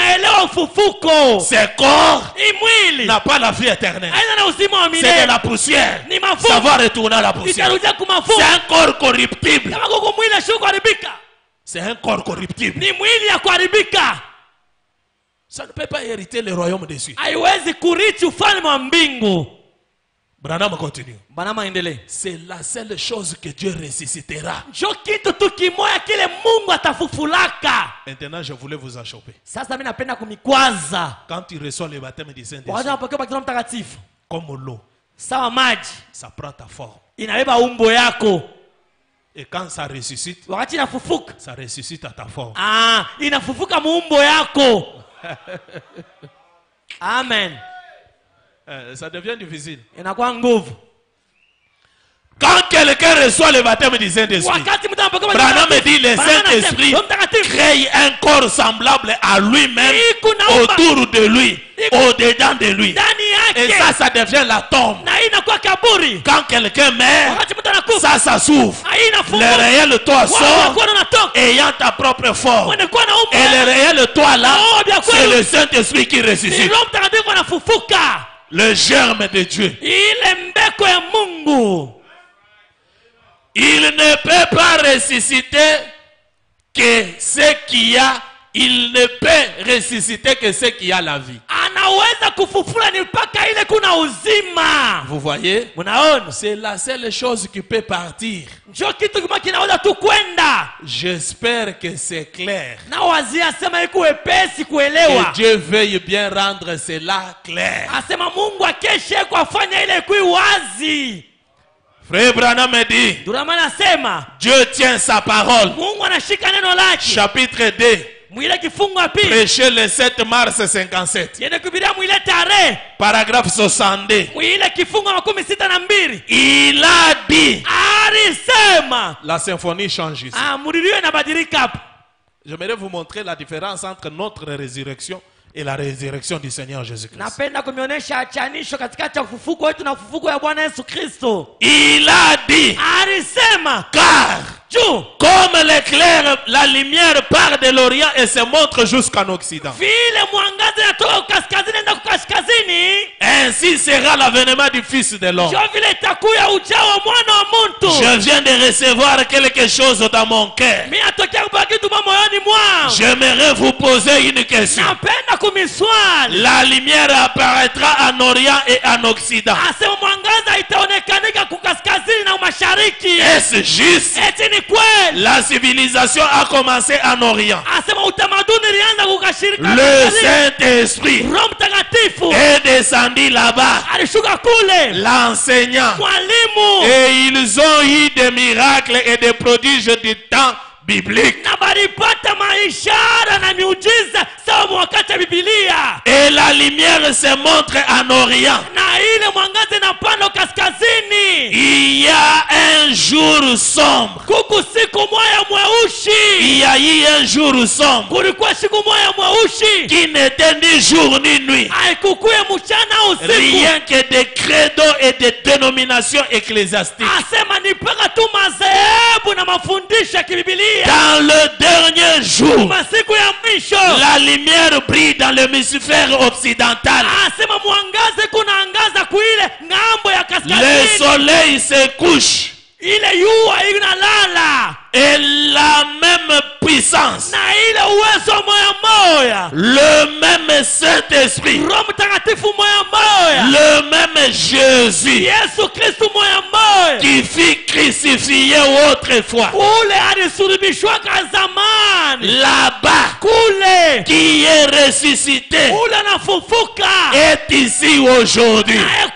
Ce corps n'a n'a pas la vie éternelle. C'est de la poussière. Ça va retourner à la poussière. C'est un corps corruptible. C'est un corps corruptible. Ça ne peut pas hériter le royaume des cieux. Branham continue. C'est la seule chose que Dieu ressuscitera. Maintenant, je voulais vous achoper. Quand tu reçois le baptême du Saint-Esprit, comme l'eau, ça prend ta forme. Et quand ça ressuscite, ça ressuscite à ta forme. Ah, Amen. Euh, ça devient difficile. Quand quelqu'un reçoit le baptême du Saint-Esprit, Branham me dit le Saint-Esprit crée un corps semblable à lui-même, autour de lui, au-dedans de lui. Et ça, ça devient la tombe. Quand quelqu'un meurt, ça, ça s'ouvre. Le réel toi sort, ayant ta propre forme. Et le réel toi là, c'est le Saint-Esprit qui ressuscite. Le germe de Dieu. mbeko ya Mungu. Il ne peut pas ressusciter que ce qui a, il ne peut ressusciter que ce qui a la vie. Anaweza kufufula ni mpaka ile kuna uzima. Vous voyez? Munaona? C'est la seule chose qui peut partir. Njoo kitu kama kinaweza tu kwenda. J'espère que c'est clair. Na wazia sema iko wepesi Que kuelewa. Dieu veuille bien rendre cela clair. Asema Mungu akeshe kwa fanya ile kui wazi. Frère Branham me dit, Duramana sema Dieu tient sa parole. Mungu anashika neno lake. Chapitre deux. Mwile kifungu ya pili. Prêché le sept mars cinquante-sept. Yende kubiria mwile tarehe. Paragraphe soixante-deux. Mwile kifungu ya makumi sita na mbili. Il a dit. Alisema. La symphonie change ici. Ah, murilio inabadilika hapa. J'aimerais vous montrer la différence entre notre résurrection et la résurrection du Seigneur Jésus-Christ. Napenda kumionyesha achanisho katikati ya ufufuko wetu na ufufuko ya Bwana Yesu Kristo. Il a dit. Alisema. Car. Comme l'éclair, la lumière part de l'Orient et se montre jusqu'en Occident. Ainsi sera l'avènement du Fils de l'homme. Je viens de recevoir quelque chose dans mon cœur. J'aimerais vous poser une question. La lumière apparaîtra en Orient et en Occident. Est-ce juste? La civilisation a commencé en Orient. Le Saint-Esprit est descendu là-bas. L'enseignant. Et ils ont eu des miracles et des prodiges du temps biblique. Et la lumière se montre en Orient. Il y a un jour sombre. Il y a eu un jour sombre qui n'était ni jour ni nuit. Rien que des credos et des dénominations ecclésiastiques. Dans le dernier jour, la lumière brille dans l'hémisphère occidental. Le soleil se couche. Et la même puissance, le même Saint-Esprit, le même Jésus qui fut crucifié autrefois, là-bas, qui est ressuscité, est ici aujourd'hui,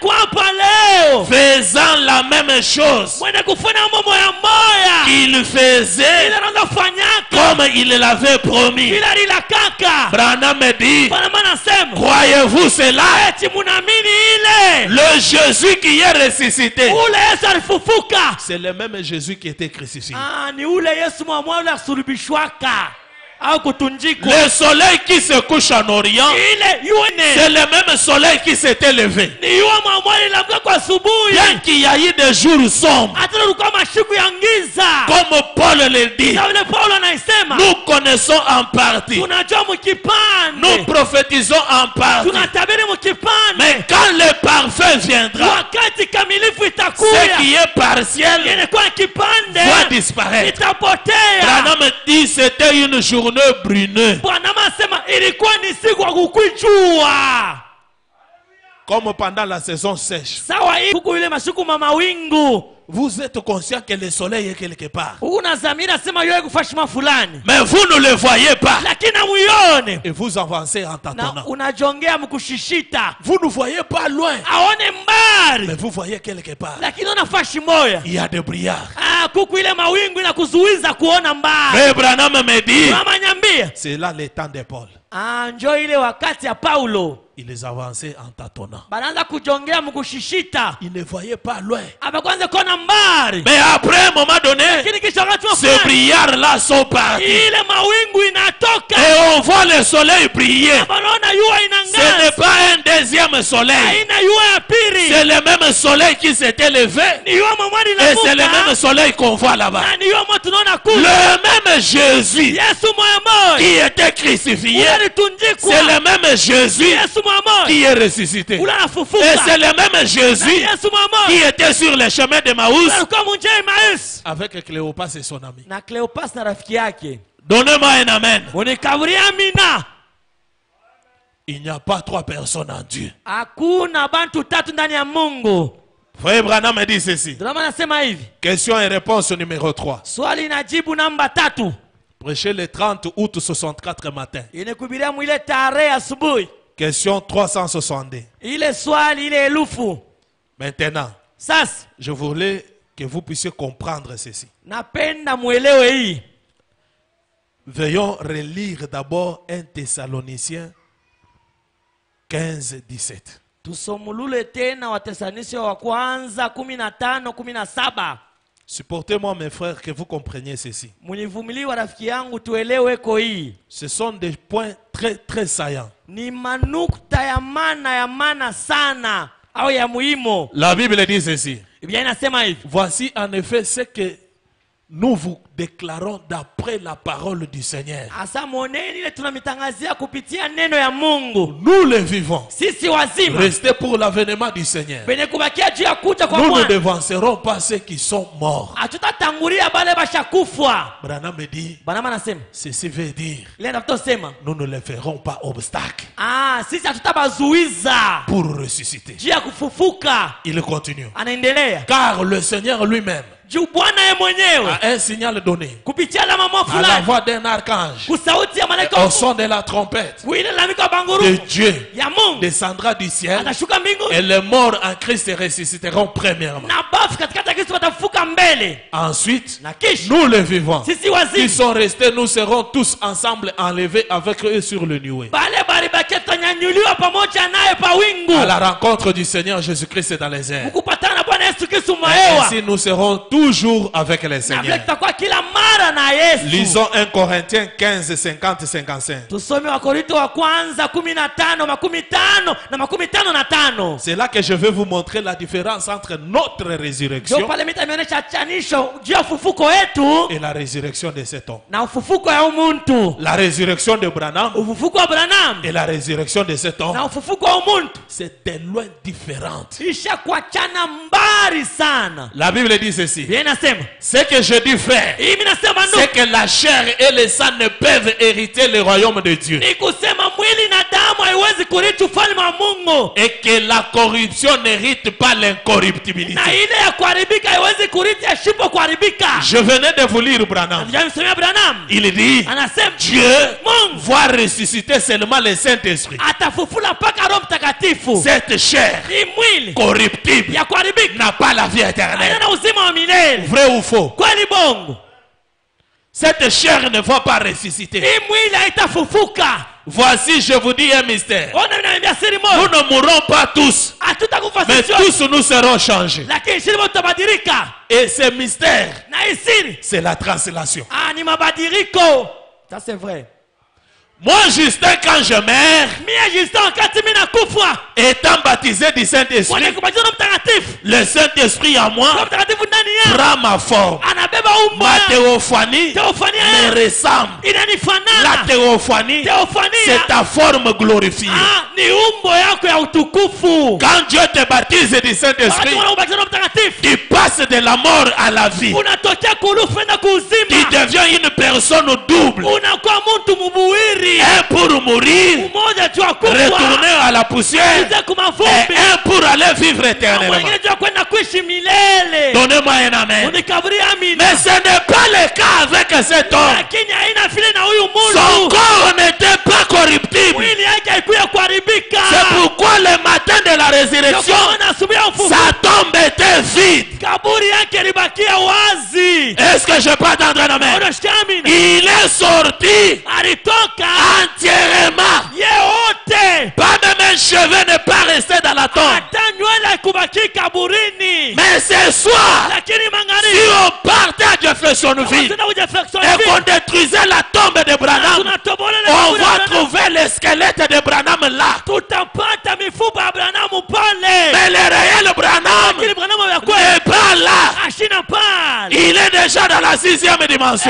faisant la même chose qu'il faisait comme il l'avait promis. Branham me dit, croyez-vous cela? Le Jésus qui est ressuscité, c'est le même Jésus qui était crucifié. Le soleil qui se couche en Orient, c'est le même soleil qui s'était levé. Bien qu'il y a eu des jours sombres, comme Paul le dit, nous connaissons en partie, nous prophétisons en partie, mais quand le parfait viendra, ce qui est partiel va disparaître. Branham dit c'était une journée bruneux. Comme pendant la saison sèche. Vous êtes conscient que le soleil est quelque part. Mais vous ne le voyez pas. Et vous avancez en tâtonnant. Vous ne voyez pas loin. Mais vous voyez quelque part. Il y a des brouillards. Mais Branham me dit, c'est là le temps de Paul. Il les avançait en tâtonnant. Il ne voyait pas loin. Mais après un moment donné, ces brillards-là sont partis. Et on voit le soleil briller. Ce n'est pas un deuxième soleil. C'est le même soleil qui s'était levé. Et c'est le même soleil qu'on voit là-bas. Le même Jésus qui était crucifié, c'est le même Jésus qui est ressuscité. Et c'est le même Jésus qui était sur le chemin de Maús avec Cléopas et son ami. Donnez-moi un amen. Il n'y a pas trois personnes en Dieu. Frère Branham me dit ceci. Question et réponse numéro trois. Prêché le trente août soixante-quatre matin. Question trois cent soixante-deux. Maintenant, je voulais que vous puissiez comprendre ceci. Veuillons relire d'abord un Thessaloniciens quinze dix-sept. Supportez-moi mes frères que vous compreniez ceci. Ce sont des points très très saillants. La Bible dit ceci. Voici en effet ce que nous vous déclarons d'après la parole du Seigneur. Nous le vivons. Restez pour l'avènement du Seigneur. Nous ne devancerons pas ceux qui sont morts. Branham me dit, ceci veut dire, nous ne les ferons pas obstacle pour ressusciter. Il continue. Car le Seigneur lui-même a un signal donné à la voix d'un archange, au son de la trompette de Dieu descendra du ciel, et les morts en Christ ressusciteront premièrement. Ensuite, nous les vivants qui sont restés, nous serons tous ensemble enlevés avec eux sur le nuée à la rencontre du Seigneur Jésus-Christ dans les airs. Et ainsi nous serons toujours avec les Seigneurs. Lisons un Corinthiens quinze, cinquante, cinquante-cinq. C'est là que je vais vous montrer la différence entre notre résurrection et la résurrection de cet homme. La résurrection de Branham et la résurrection de cet homme, c'est de loin différente. La Bible dit ceci. Ce que je dis faire, c'est que la chair et le sang ne peuvent hériter le royaume de Dieu. Et que la corruption n'hérite pas l'incorruptibilité. Je venais de vous lire Branham. Il dit, Dieu va ressusciter seulement le Saint-Esprit. Cette chair corruptible n'a pas la vie éternelle. Vrai ou faux? Cette chair ne va pas ressusciter. Voici, je vous dis un mystère. Nous ne mourrons pas tous, mais tous nous serons changés. Et ce mystère, c'est la translation. Ça c'est vrai. Moi, Justin, quand je meurs, étant baptisé du Saint-Esprit, le Saint-Esprit en moi prend ma forme. Ma théophanie me ressemble. La théophanie, c'est ta forme glorifiée. Quand Dieu te baptise du Saint-Esprit, tu passes de la mort à la vie. Tu deviens une personne double. Un pour mourir, retourner à la poussière, et un pour aller vivre éternellement. Donnez-moi un amen. Mais ce n'est pas le cas avec cet homme. Son corps n'était pas corruptible. C'est pourquoi le matin de la résurrection, sa tombe était vide. Est-ce que je peux attendre un amen? Il est sorti entièrement. Pas même un cheveu n'est pas resté dans la tombe. Mais ce soir, si on partait à Jeffersonville et qu'on détruisait la tombe de Branham, on va trouver le squelette de Branham là. Mais le réel Branham n'est pas là. Il est déjà dans la sixième dimension.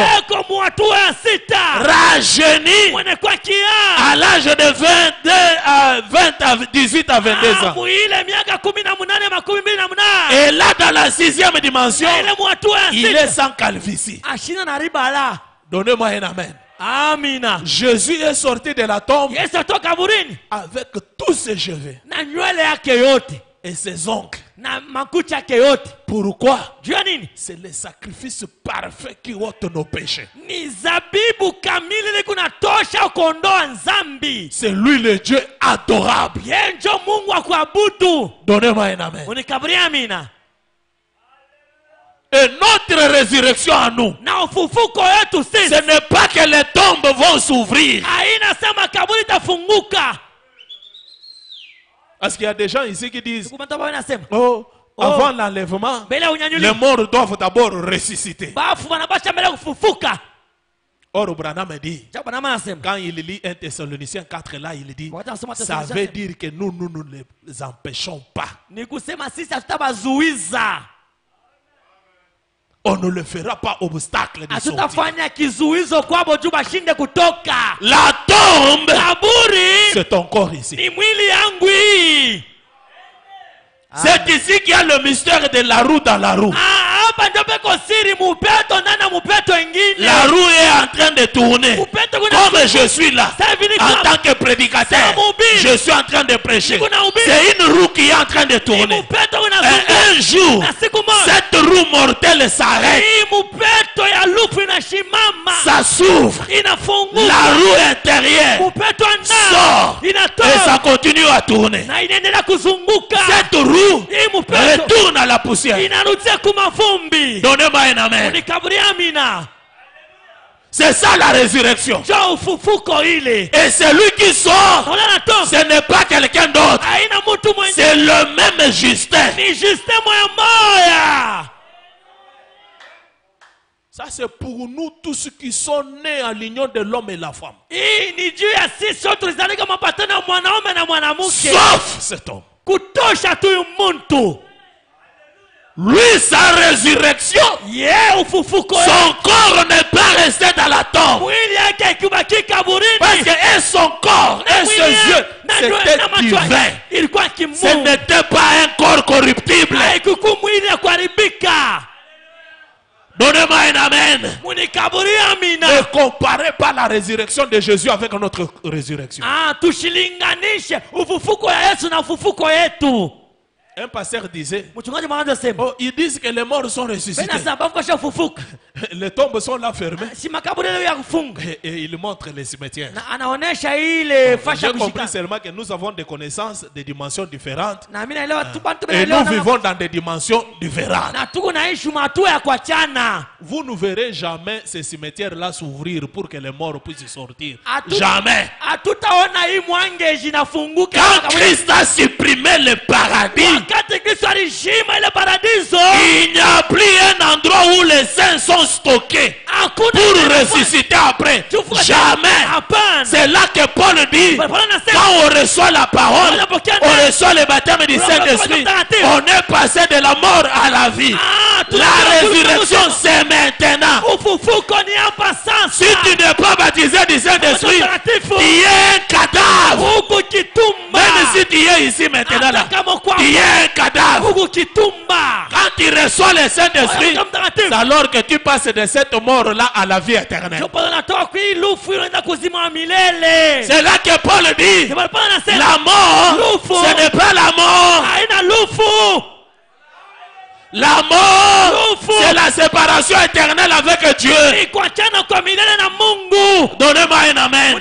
Rajeuni à l'âge de vingt-deux à vingt à dix-huit à vingt-deux ans. Et là dans la sixième dimension, il est sans calvitie. Donnez-moi un amen. Amina. Jésus est sorti de la tombe avec tous ses cheveux et ses ongles. Pourquoi? C'est le sacrifice parfait qui ôte nos péchés. C'est lui le Dieu adorable. Donnez-moi un amen. Et notre résurrection à nous, ce n'est pas que les tombes vont s'ouvrir. Parce qu'il y a des gens ici qui disent, oh, avant l'enlèvement, les morts doivent d'abord ressusciter. Or, Branham dit, quand il lit un Thessaloniciens quatre là, il dit, ça veut dire que nous, nous ne les empêchons pas. On ne le fera pas obstacle de sortir. La tombe, c'est ton corps ici. C'est ici qu'il y a le mystère de la roue dans la roue. La roue est en train de tourner. Comme je suis là, en tant que prédicateur, je suis en train de prêcher. C'est une roue qui est en train de tourner. Et un jour, cette roue mortelle s'arrête. Ça s'ouvre. La roue intérieure sort. Et ça continue à tourner. Cette roue retourne à la poussière. Donnez-moi un amen. C'est ça la résurrection. Et celui qui sort, ce n'est pas quelqu'un d'autre. C'est le même Justin. Ça c'est pour nous tous qui sont nés à l'union de l'homme et la femme. Sauf cet homme. Lui, sa résurrection, son corps n'est pas resté dans la tombe. Parce que et son corps et ses yeux, c'était divin. Ce n'était pas un corps corruptible. Donnez-moi un amen. Ne comparez pas la résurrection de Jésus avec notre résurrection. Un pasteur disait, oh, ils disent que les morts sont ressuscités. Les tombes sont là fermées. Et, et ils montrent les cimetières. J'ai compris seulement que nous avons des connaissances des dimensions différentes. Et nous vivons dans des dimensions différentes. Vous ne verrez jamais ces cimetières-là s'ouvrir pour que les morts puissent sortir. Jamais. Quand Christ a supprimé le paradis, il n'y a plus un endroit où les saints sont stockés pour ressusciter après. Jamais. C'est là que Paul dit, quand on reçoit la parole, on reçoit le baptême du Saint-Esprit, on est passé de la mort à la vie. La résurrection c'est maintenant. Si tu n'es pas baptisé du Saint-Esprit, tu es un cadavre. Même si tu es ici maintenant là, tu es un cadavre. Quand tu reçois le Saint-Esprit, c'est alors que tu passes de cette mort là à la vie éternelle. C'est là que Paul dit, la mort, ce n'est pas la mort. La mort, c'est la séparation éternelle avec Dieu. Donnez-moi un amen.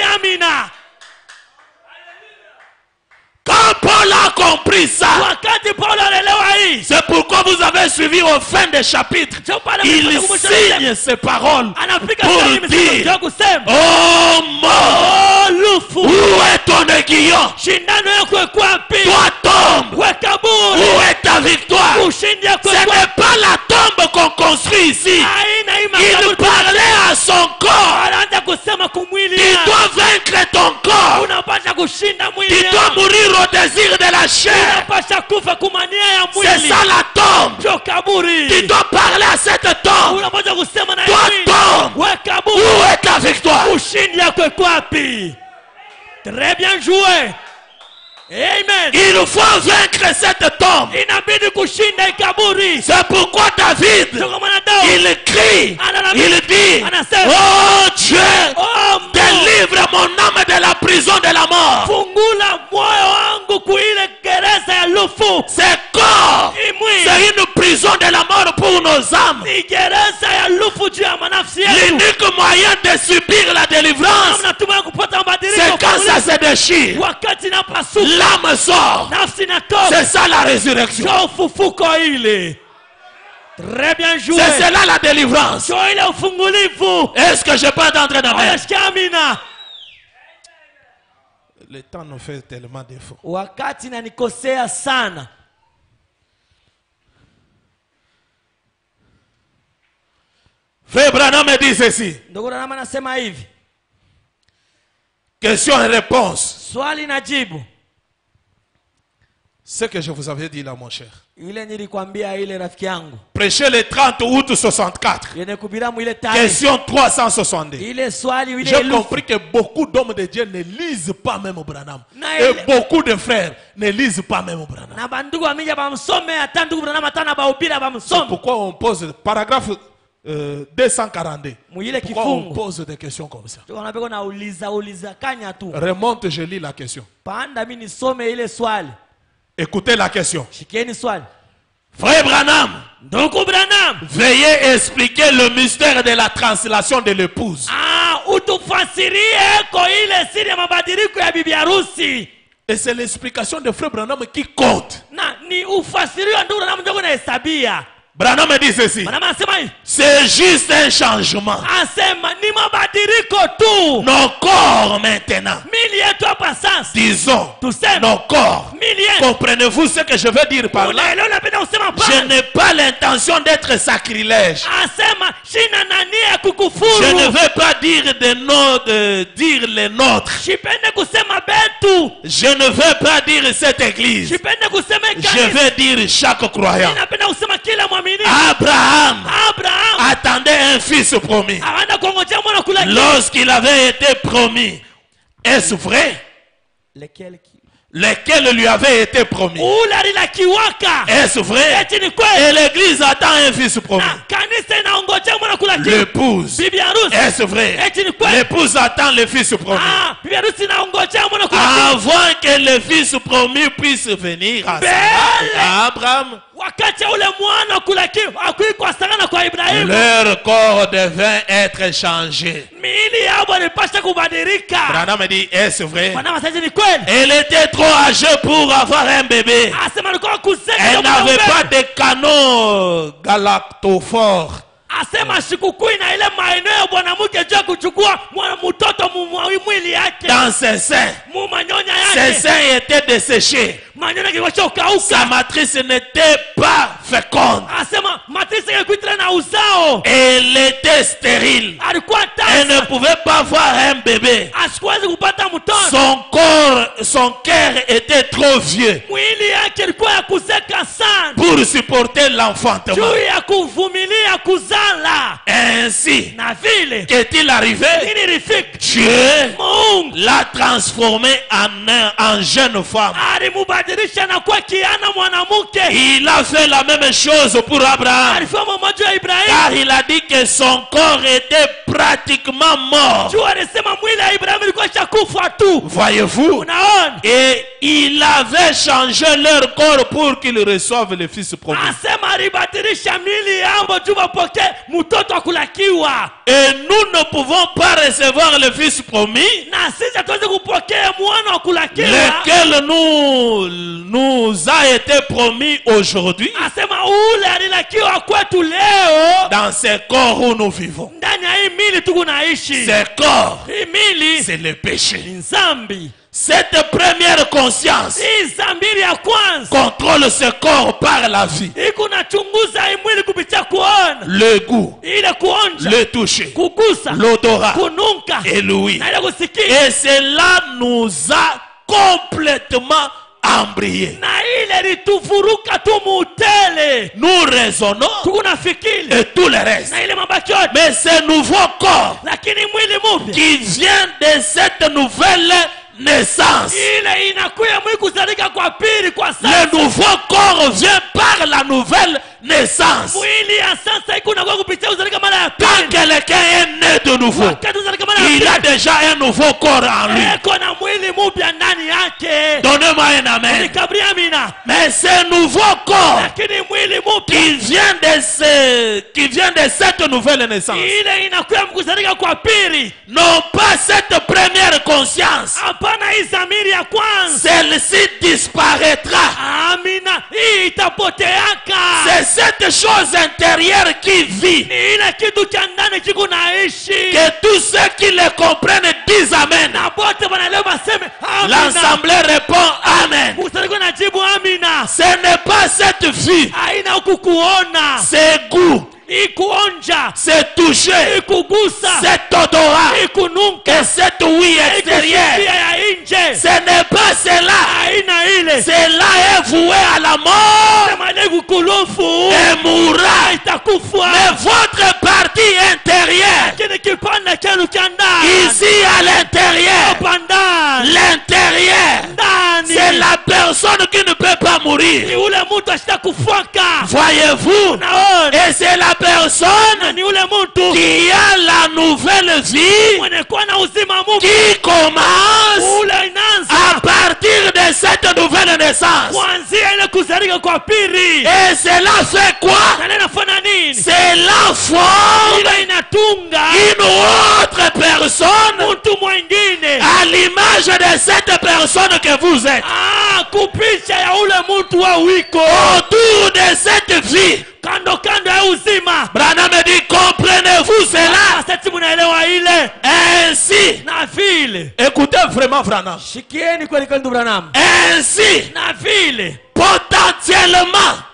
Quand Paul a compris ça, c'est pourquoi vous avez suivi au fin des chapitres. Il signe ces paroles pour dire, oh mort, où est ton aiguillon? Toi tombe, où est ta victoire? Ce n'est pas la tombe qu'on construit ici. Il parlait à son corps. Tu dois vaincre ton corps. Tu dois mourir au désir de la chair. C'est ça la tombe. Tu dois parler à cette tombe. Unapaswa kusema na Toi, hii tombe, we kaburi, où est ta victoire? ushindi yako iko wapi? Très bien joué. Amen. Il faut vaincre cette tombe. Inabidi kushinda hii kaburi. C'est pourquoi David, Ndio maana Daudi il crie, Analalamika. il dit, Anasema, oh Dieu, oh Mungu, délivre mon âme de la prison de la mort. fungula moyo wangu kuile gereza ya lufu. C'est corps, Imwi. c'est une prison de la mort pour nos âmes. Ni gereza ya lufu juu ya manafsi yetu. L'unique moyen de subir la délivrance, Namna tumaye kupata mabadiliko c'est quand ça se déchire. wakati inapasuka, L'âme sort. nafsi inatoka. C'est ça la résurrection. Ndio ufufuko ile. Très bien joué. C'est cela la délivrance. Ndio ile ufungulivu. Est-ce que je peux entendre dans ma Unasikia amina? Le temps nous fait tellement défaut. Wakati inanikosea sana. Frère Branham me dit ceci. Ndugu Branham anasema hivi. Question et réponse. Swali na jibu. Ce que je vous avais dit là, mon cher. Ile nilikwambia ile rafiki yangu. Prêchez le trente août soixante-quatre. Yene kubiramu ile tarehe. Question trois cent soixante-deux. Ile swali ile J'ai elufu. compris que beaucoup d'hommes de Dieu ne lisent pas même Branham. Na Et ile- beaucoup de frères ne lisent pas même Branham. Na bandugu amija bamsome hata ndugu Branham hata na bahubiri C'est bamsome. pourquoi on pose paragraphe euh, deux cent quarante-deux. Muile Pourquoi on kifungu. pose des questions comme ça? Tuko peko na uliza uliza kanya tu. Remonte, je lis la question. Panda mimi nisome ile swali. Écoutez la question. Shikieni swali. Frère Branham, Ndugu Branham. veuillez expliquer le mystère de la translation de l'épouse. Ah, utufasirie ko ile siri ya mabadiliko ya bibi harusi. Et c'est l'explication de Frère Branham qui compte. Na ni ufasiri wa ndugu Branham ndio unahesabia. Branham dit ceci. Branham anasema hivi. C'est juste un changement. Asema ni mabadiliko tu. Nos corps maintenant. Mili yetu hapa sasa. Disons, Tuseme. nos corps. Mili yetu. Comprenez-vous ce que je veux dire par là? Unaelewa napenda kusema Je pale. n'ai pas l'intention d'être sacrilège. Asema shina nani ya Je ne kukufuru. veux pas dire des noms, de dire les nôtres. Shipende kusema betu. Je ne veux pas dire cette église. Shipende kusema Je kanisa. veux dire chaque croyant. Napenda kusema kila mwamini. Abraham Abraham attendait un fils promis. anaenda kuongojea mwana kula. Lorsqu'il avait été promis, est-ce vrai? Lequel ki? Lequel lui avait été promis? Ule alilakiwaka. Est-ce vrai? Eti ni kweli. Et l'église attend un fils promis. Na kanisa inaongojea mwana kula. L'épouse. Bibi harusi. Est-ce vrai? Eti ni kweli. L'épouse attend le fils promis. Ah, bibi harusi inaongojea mwana kula. Avant que le fils promis puisse venir à Belle. Abraham, Wakati ule mwana kula ki akuikwa sana kwa Ibrahimu. leur corps devait être changé. Miili yao ilipaswa kubadilika. Branham dit, est-ce vrai? Bwana masaji ni kweli. Elle était trop âgée pour avoir un bébé. Asema alikuwa kuzeka. Elle n'avait pas de canon galactophore. Asema sikukuu na ile maeneo ya mwanamke juu ya kuchukua mwana mtoto mu mwili yake. Dans ses seins, Mu manyonya ses yake. seins étaient desséchés. Manyonya kilikuwa kauka. Sa matrice n'était pas féconde. Asema matrisi ilikuwa na uzao. Elle était stérile. Alikuwa Elle ne tasa. pouvait pas avoir un bébé. Asikuwezi kupata mtoto. Son corps, son cœur était trop vieux Mwili yake ilikuwa ya kuzeka sana. pour supporter l'enfantement. Juu ya kuvumilia kuzala. Ainsi, Na vile qu'est-il arrivé? nini ilifika? Dieu Mungu l'a transformé en, un- en jeune femme. alimubadilisha na kuwa kiana mwanamke. Il a fait la même chose pour Abraham. Alifanya mmoja wa Car Ibrahimu. il a dit que son corps était pratiquement mort. Juu alisema mwili wa Ibrahimu ilikuwa ishakufa tu. Voyez-vous? Unaona? Et il avait changé leur corps pour qu'ils reçoivent le fils promis. Asema alibadilisha miili yao juu wapokee mtoto wa kulakiwa. Et nous ne pouvons pas recevoir le fils promis, Na sisi hatuwezi kupokea mwana wa kulakiwa. lequel nous, nous a été promis aujourd'hui Asema ule alilakiwa kwetu leo dans ces corps où nous vivons. ndani ya hii mili tuko naishi. Ces corps, Hii mili c'est le péché. ni dhambi. Cette première conscience Hii dhambi ya kwanza contrôle ce corps par la vie, iko nachunguza hii mwili kupitia kuona, le goût, ile kuonja, le toucher, kugusa, l'odorat kununka et l'ouïe. na ile kusikia. Et cela nous a complètement embrayé. Nous raisonnons et tout le reste. Mais ce nouveau corps qui vient de cette nouvelle naissance, le nouveau corps vient par la nouvelle naissance. Quand quelqu'un est né de nouveau, il a déjà un nouveau corps en lui. Donnez-moi un amen. Mais ce nouveau corps qui vient de ce, qui vient de cette nouvelle naissance, non pas cette première conscience, celle-ci disparaîtra. C'est cette chose intérieure qui vit. Que tous ceux qui le comprennent disent amen. L'assemblée répond amen. Ce n'est pas cette vie, c'est goût, c'est toucher, c'est odorat, et cette oui extérieure. Ce n'est pas cela. Cela est voué à la mort et mourra. Mais votre partie intérieure, ici à l'intérieur, l'intérieur, c'est la personne qui ne peut pas mourir. Voyez-vous? Et c'est la personne qui a la nouvelle vie qui commence à partir de cette nouvelle naissance. Et cela fait quoi? Cela forme une autre personne à l'image de cette personne que vous êtes. Autour de cette vie, Branham dit, comprenez-vous cela? Ainsi, écoutez vraiment Branham. Ainsi, potentiellement,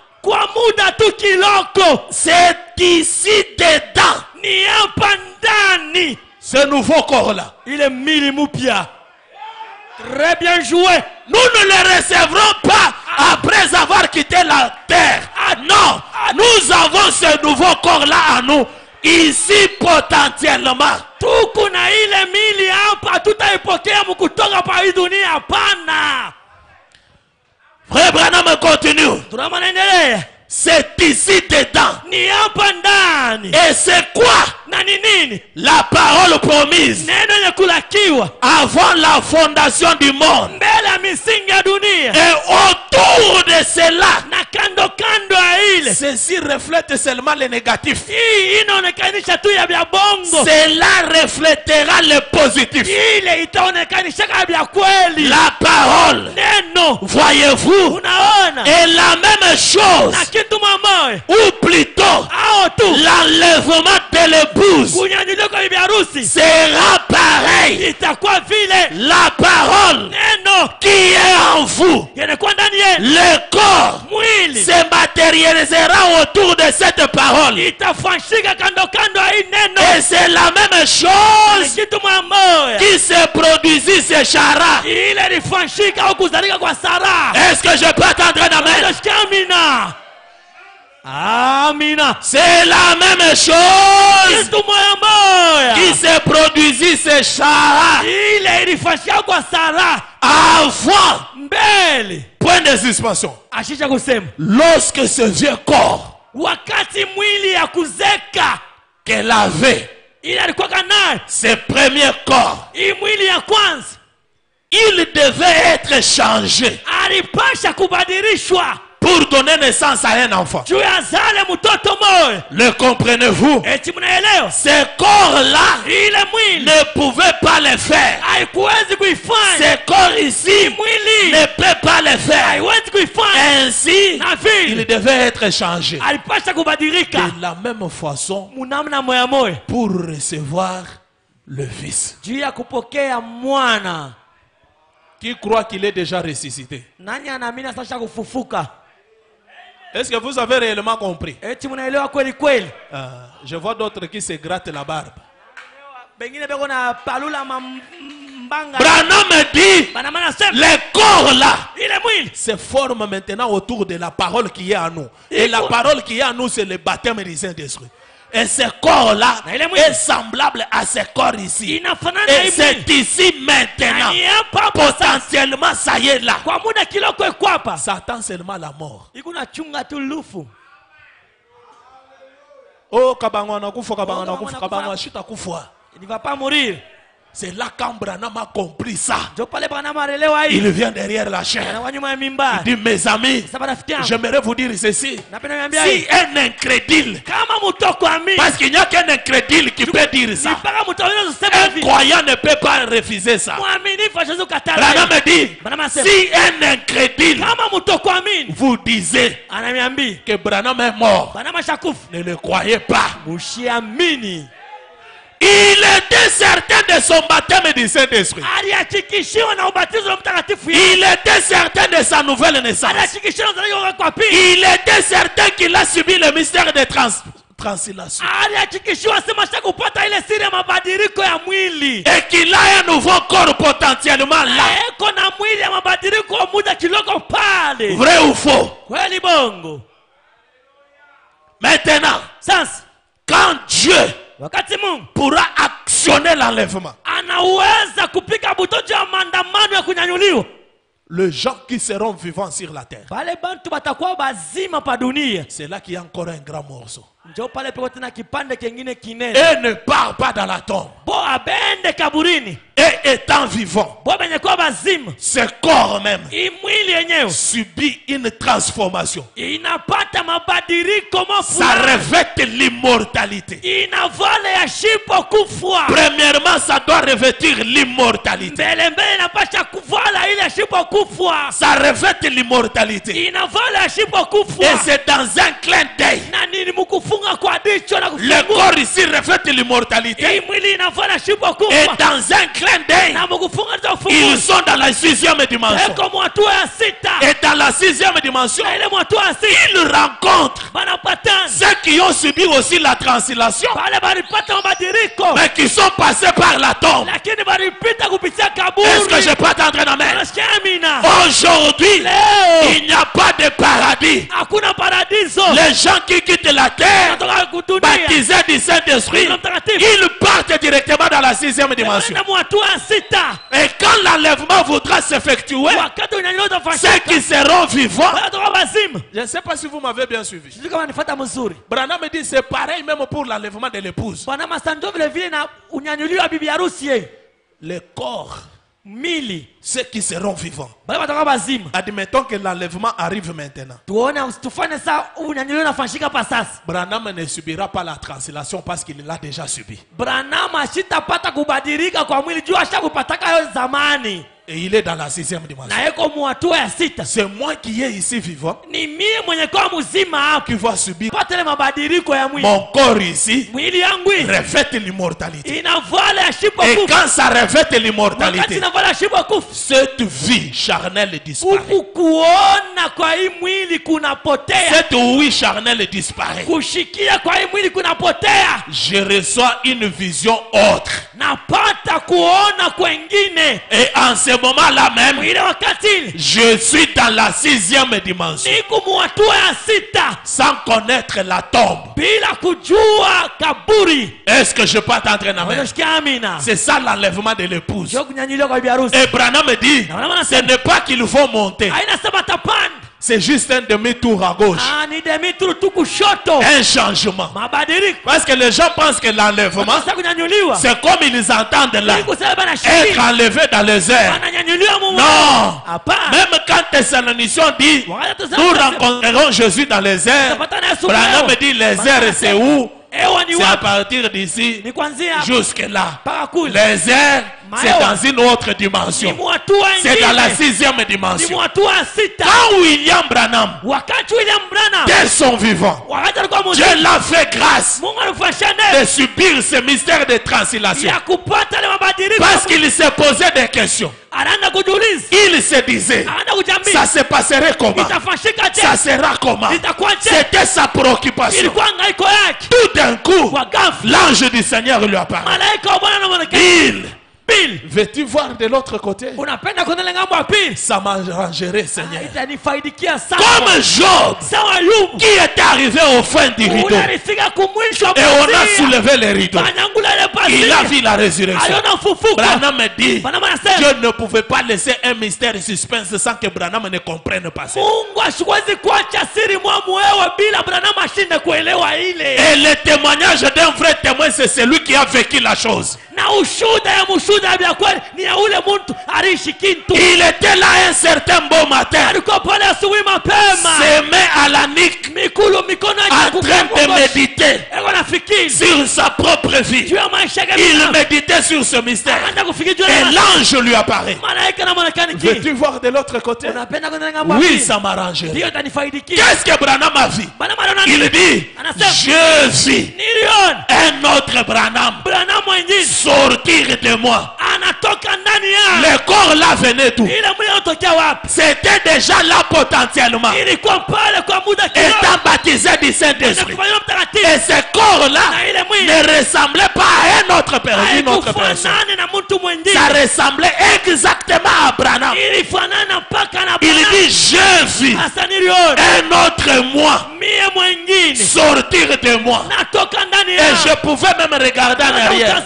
c'est ici dedans, ce nouveau corps-là, il est mille moupia. Très bien joué. Nous ne le recevrons pas après avoir quitté la terre. Non, nous avons ce nouveau corps-là à nous, ici potentiellement. Tukuna ile mili hapa tutaipokea mkutoka pa hii dunia hapana. Frère Branham continue. C'est ici dedans. Et c'est quoi? La parole promise avant la fondation du monde. Et autour de cela, ceci reflète seulement le négatif. Cela reflètera le positif. La parole, voyez-vous, est la même chose, ou plutôt l'enlèvement de l'épouse sera pareil. La parole qui est en vous, le corps se matérialisera autour de cette parole. Et c'est la même chose qui se produisit chez Sarah. Est-ce que je peux attendre un amen? Amina. C'est la même chose qui se produisit chez Sarah. Avant. Point de suspension. Lorsque ce vieux corps qu'elle avait, ce premier corps, il devait être changé pour donner naissance à un enfant. Le comprenez-vous? Ce corps-là ne pouvait pas le faire. Ce corps ici ne peut pas le faire. Ainsi, il devait être changé de la même façon pour recevoir le Fils. Qui croit qu'il est déjà ressuscité? Est-ce que vous avez réellement compris? Euh, je vois d'autres qui se grattent la barbe. Branham dit, les corps là se forment maintenant autour de la parole qui est à nous. Et la parole qui est à nous, c'est le baptême du Saint-Esprit. Et ce corps-là est semblable à ce corps ici. Et c'est ici maintenant. Potentiellement, ça y est là. Ça attend seulement la mort. Oh, kabangwana kufa, kabangwana kufa, kabangwana shita kufa. Il ne va pas mourir. C'est là quand Branham a compris ça. Il vient derrière la chair. Il dit, mes amis, j'aimerais vous dire ceci. Si un incrédule, parce qu'il n'y a qu'un incrédule qui peut dire ça, un croyant ne peut pas refuser ça. Branham dit, si un incrédule vous disait que Branham est mort, ne le croyez pas. Il était certain de son baptême du Saint-Esprit. Il était certain de sa nouvelle naissance. Il était certain qu'il a subi le mystère de trans translation. Et qu'il a un nouveau corps potentiellement là. Vrai ou faux? Maintenant, quand Dieu pourra actionner l'enlèvement, les gens qui seront vivants sur la terre, c'est là qu'il y a encore un grand morceau. Et ne part pas dans la tombe. Et étant vivant, ce corps même subit une transformation. Ça revêt l'immortalité. Premièrement, ça doit revêtir l'immortalité. Ça revêt l'immortalité. Et c'est dans un clin d'œil. Le corps ici revêt l'immortalité. Et dans un clin d'œil, ils sont dans la sixième dimension. Et dans la sixième dimension, ils rencontrent ceux qui ont subi aussi la translation, mais qui sont passés par la tombe. Est-ce que je peux attendre un amen? Aujourd'hui, il n'y a pas de paradis. Les gens qui quittent la terre, baptisés du Saint-Esprit, ils partent directement dans la sixième dimension. Et quand l'enlèvement voudra s'effectuer, ceux qui seront vivants, je ne sais pas si vous m'avez bien suivi. Branham me dit c'est pareil même pour l'enlèvement de l'épouse. Les corps, ceux qui seront vivants. Admettons que l'enlèvement arrive maintenant. Branham ne subira pas la translation parce qu'il l'a déjà subi. Et il est dans la sixième dimension. C'est moi qui est ici vivant qui va subir. Mon corps ici revêt l'immortalité. Et quand ça revêt l'immortalité, cette vie charnelle disparaît. Cette vie charnelle disparaît. Je reçois une vision autre. Et en ce moment-là même, je suis dans la sixième dimension, sans connaître la tombe. Est-ce que je peux attendre un amen? C'est ça l'enlèvement de l'épouse. Et Branham me dit, ce n'est pas qu'il faut monter. C'est juste un demi-tour à gauche. Un changement. Parce que les gens pensent que l'enlèvement, c'est comme ils entendent là, être enlevé dans les airs. Non. Même quand Thessaloniciens dit, nous rencontrerons Jésus dans les airs, Branham me dit, les airs c'est où? C'est à partir d'ici jusque là. Les airs, c'est dans une autre dimension. C'est dans la sixième dimension. Quand William Branham, dès son vivant, Dieu l'a fait grâce de subir ce mystère de translation. Parce qu'il s'est posé des questions. Il se disait, ça se passerait comment? Ça sera comment? C'était sa préoccupation. Tout d'un coup, l'ange du Seigneur lui apparaît. Il pili. Veux-tu voir de l'autre côté? Unapenda kuona ngambo ya pili? Ça m'arrangerait, Seigneur. Itanifaidikia sana. Comme Job, sawa Ayubu, qui est arrivé au fin du rideau. Unalifika kumwisho Et on a soulevé les rideaux. Banyangula ile pasi. Il a vu la résurrection. Aliona ufufuko. Branham me dit, Branham anasema, Dieu ne pouvait pas laisser un mystère suspense sans que Branham ne comprenne pas ça. Mungu asiwezi kuacha siri mwamu wewe bila Branham ashinde kuelewa ile. Et le témoignage d'un vrai témoin, c'est celui qui a vécu la chose. Na ushuda ya mushuda ya kweli ni ya ule mtu aliishi kintu. Il était là un certain beau matin. Alikuwa pale asubuhi mapema. Ses mains à la nuque. Mikulu mikono en train de méditer sur sa propre vie. Il méditait sur ce mystère. Et l'ange lui apparaît. Veux-tu voir de l'autre côté? Oui, ça m'arrange. Qu'est-ce que Branham a vu? Il dit, je vis un autre Branham sortir de moi. Le corps là venait d'où? C'était déjà là potentiellement, étant baptisé du Saint-Esprit. Et ce corps-là ne ressemblait pas à un autre personne, une autre personne. Ça ressemblait exactement à Branham. Il dit, je vis un autre moi sortir de moi. Et je pouvais même regarder en arrière.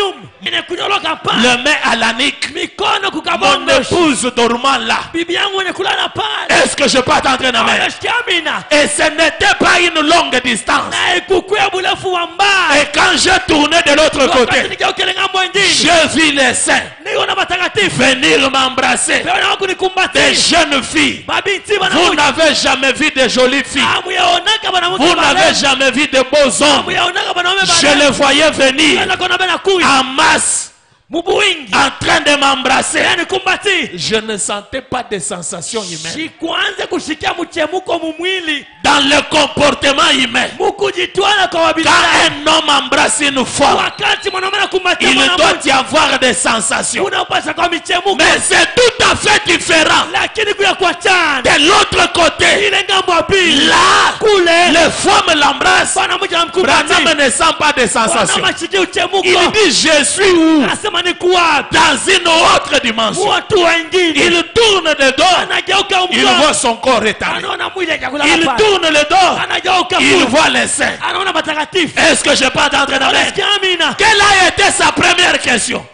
Le main à la nuque. Mon épouse dormant là. Est-ce que je peux attendre en main? Et ce n'était pas une longue distance. Et quand je tournais de l'autre côté, je vis les saints venir m'embrasser. Des jeunes filles. Vous n'avez jamais vu de jolies filles. Vous n'avez jamais vu de beaux hommes. Je les voyais venir en masse, en train de m'embrasser. Je ne sentais pas de sensations humaines. Dans le comportement humain, quand un homme embrasse une femme, il doit y avoir des sensations. Mais c'est tout à fait différent. De l'autre côté, là, les femmes l'embrassent. Branham ne sent pas de sensations. Il dit, je suis où? Dans une autre dimension. Il tourne le dos, il voit son corps étalé. Il tourne le dos, il voit les seins. Est-ce que je peux entendre dans l'air? Quelle a été sa première question?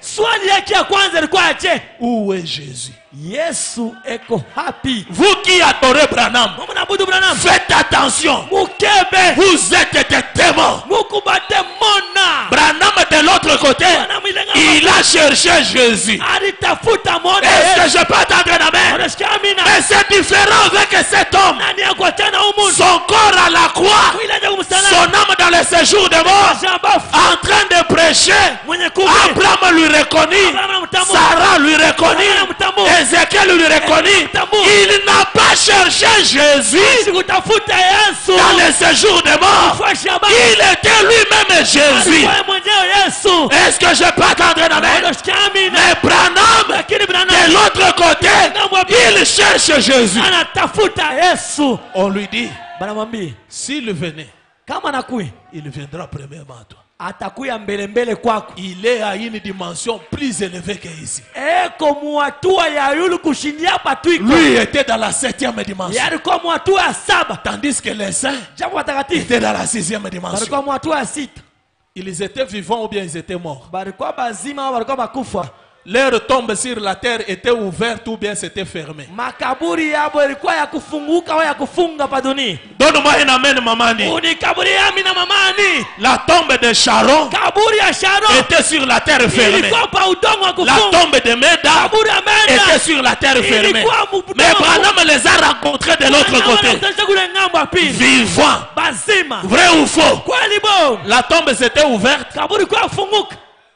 Où est Jésus? Yesu eko happy. Vous qui adorez Branham, faites attention. Vous êtes des démons. Branham de l'autre côté, il a cherché Jésus. Est-ce que je peux attendre la main? Mais c'est différent avec cet homme. Son corps à la croix, son âme dans le séjour de mort, en train de prêcher. Abraham lui reconnut, Sarah lui reconnut, Ézéchiel lui reconnut. Il n'a pas cherché Jésus dans le séjour de mort. Il était lui-même Jésus. Est-ce que je peux attendre la main? Mais Branham, de l'autre côté, il cherche Jésus. On lui dit, s'il venait, il viendra premièrement à toi. Atakuya mbele mbele kwako. Il est à une dimension plus élevée que ici. Eko muatua ya yulu kushindia hapa tu iko. Lui était dans la septième dimension. Yalikuwa muatua ya saba. Tandis que les saints étaient dans la sixième dimension. Balikuwa muatua ya sita. Ils étaient vivants ou bien ils étaient morts. Balikuwa bazima ou balikuwa bakufa. Leur tombe sur la terre était ouverte ou bien c'était fermé. Makaburi yabo ilikuwa ya kufunguka au ya kufunga pa dunia. Donne-moi un amen mamani. Unikaburi yami na mamani. La tombe de Sharon kaburi ya Sharon était sur la terre fermée. Ilikuwa pa udongo wa kufunga. La tombe de Meda kaburi ya Meda était sur la terre fermée. Mais Branham les a rencontrés de l'autre côté. Vivants. Bazima. Vrai ou faux? Kweli bon. La tombe s'était ouverte. Kaburi kwa funguka.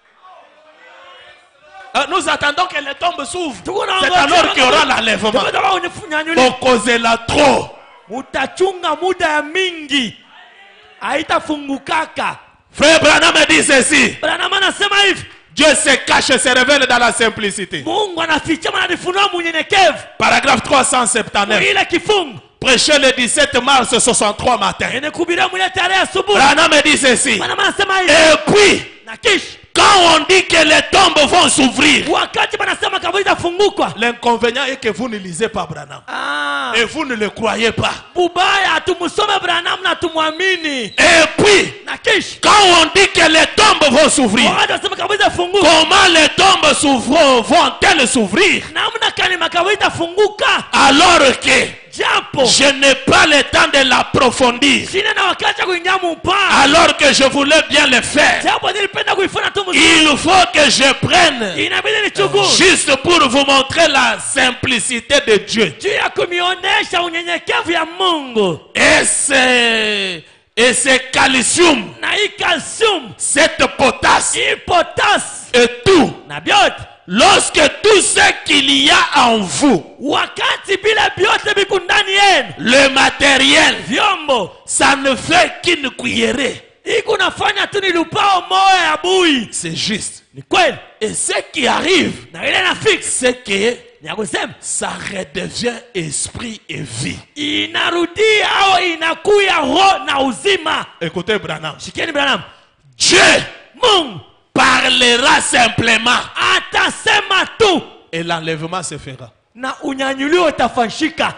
Nous attendons que les tombes s'ouvrent. C'est alors qu'il y aura l'enlèvement. Donc causez-la trop. Utachunga muda ya mingi. Haitafungukaka. Frère Branham dit ceci. Branham anasema hivi. Dieu se cache et se révèle dans la simplicité. Mungu anafichama na anafunua munyenyekevu. Paragraphe trois cent soixante-dix-neuf. Ile kifungu. Prêché le dix-sept mars soixante-trois matin. Inekubiria mwile tarehe asubuhi. Branham dit ceci. Branham anasema hivi. Et puis na kisha quand Quand on dit que les tombes vont s'ouvrir, wakati banasema kaburi itafunguka, l'inconvénient est que vous ne lisez pas Branham. ah, Et vous ne le croyez pas. bubaya tumusome Branham na tumwamini. Et puis, Na kisha quand on dit que les tombes vont s'ouvrir, wakati wanasema kaburi itafunguka, comment les tombes s'ouvrent, vont-elles s'ouvrir? namna kani makaburi itafunguka? Alors que Japo je n'ai pas le temps de l'approfondir. sina na wakati wa kuingia mpaka, Alors que je voulais bien le faire. japo nilipenda kuifanya tu mzuri, Il faut que je prenne inabidi nichukue juste pour vous montrer la simplicité de Dieu. juu ya kumionesha unyenyekevu ya Mungu. Et c'est et c'est calcium, Na hii calcium, cette potasse hii potas et tout. na biote, Lorsque tout ce qu'il y a en vous, wakati bila biote biku ndani yenu, le matériel, vyombo ça ne fait qu'une cuillerée. iko nafanya tu ni lupao moya ya bui. C'est juste. Ni kweli, Et ce qui arrive, na ile na fix c'est que ni ya kusema ça redevient esprit et vie. inarudia au inakuya roho na uzima. Écoutez Branham. Shikieni Branham, Dieu Mungu parlera simplement atasema tu et l'enlèvement se fera. na unyanyulio utafanyika.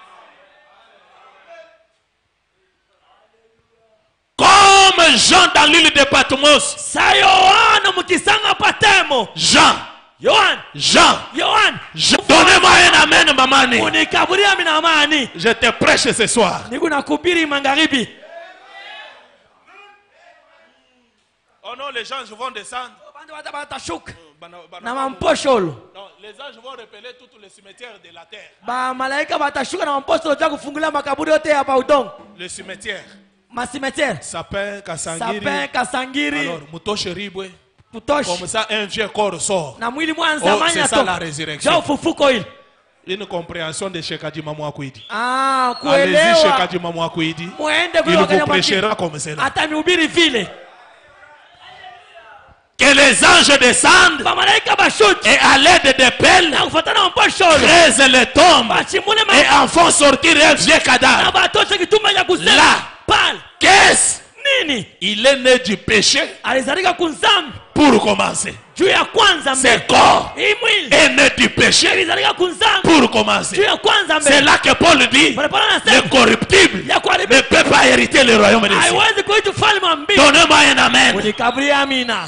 Comme Jean dans l'île de Patmos. Sa Yohana mukisanga Patemo, Jean, Yohana Jean, Yohana Jean. Donnez-moi un amen, mamani. unikaburia mina amani. Je te prêche ce soir. Niko nakubiri magharibi. Oh non, les gens vont descendre. Na mamposholo Non, les anges vont repeler tous les cimetières de la terre. ba malaika batashuka na mamposholo ja kufungulia makaburi yote hapa udongo. Le cimetière. Masimetiere Sapin, Kasangiri. Sapin, Kasangiri. Alors, Mutoshe Ribwe. Tutoshi. Comme ça, un vieux corps sort. Na mwili mwanza Oh, manya c'est ça to. la résurrection. Ja ufufuko hili. Une compréhension de Shekadima Mwakwidi. Ah, Allez-y, kuelewa. Shekadima Mwakwidi. Muende Il kwa vous prêchera comme cela. atanihubiri vile. Que les anges descendent Ba malaika bashuti. et à l'aide des pelles Na kufuatana na mamposholo. creusent les tombes Bachimune ma. et en font sortir un vieux Na cadavre. batosha kituma ya kusema. Là. Pale. Qu'est-ce? Nini? Il est né du péché Alizalika kunzambi. pour commencer. Juu ya kwanza Ce mbele. corps Hii mwili. est né du péché Alizalika kunzambi. pour commencer. Juu ya kwanza C'est mbele. là que Paul dit Pale pale le anasema corruptible ya kuharibika ne peut pas hériter le royaume des cieux. haiwezi kuitwa ufalme wa mbingu. Donnez-moi un amen. Unikaburia amina.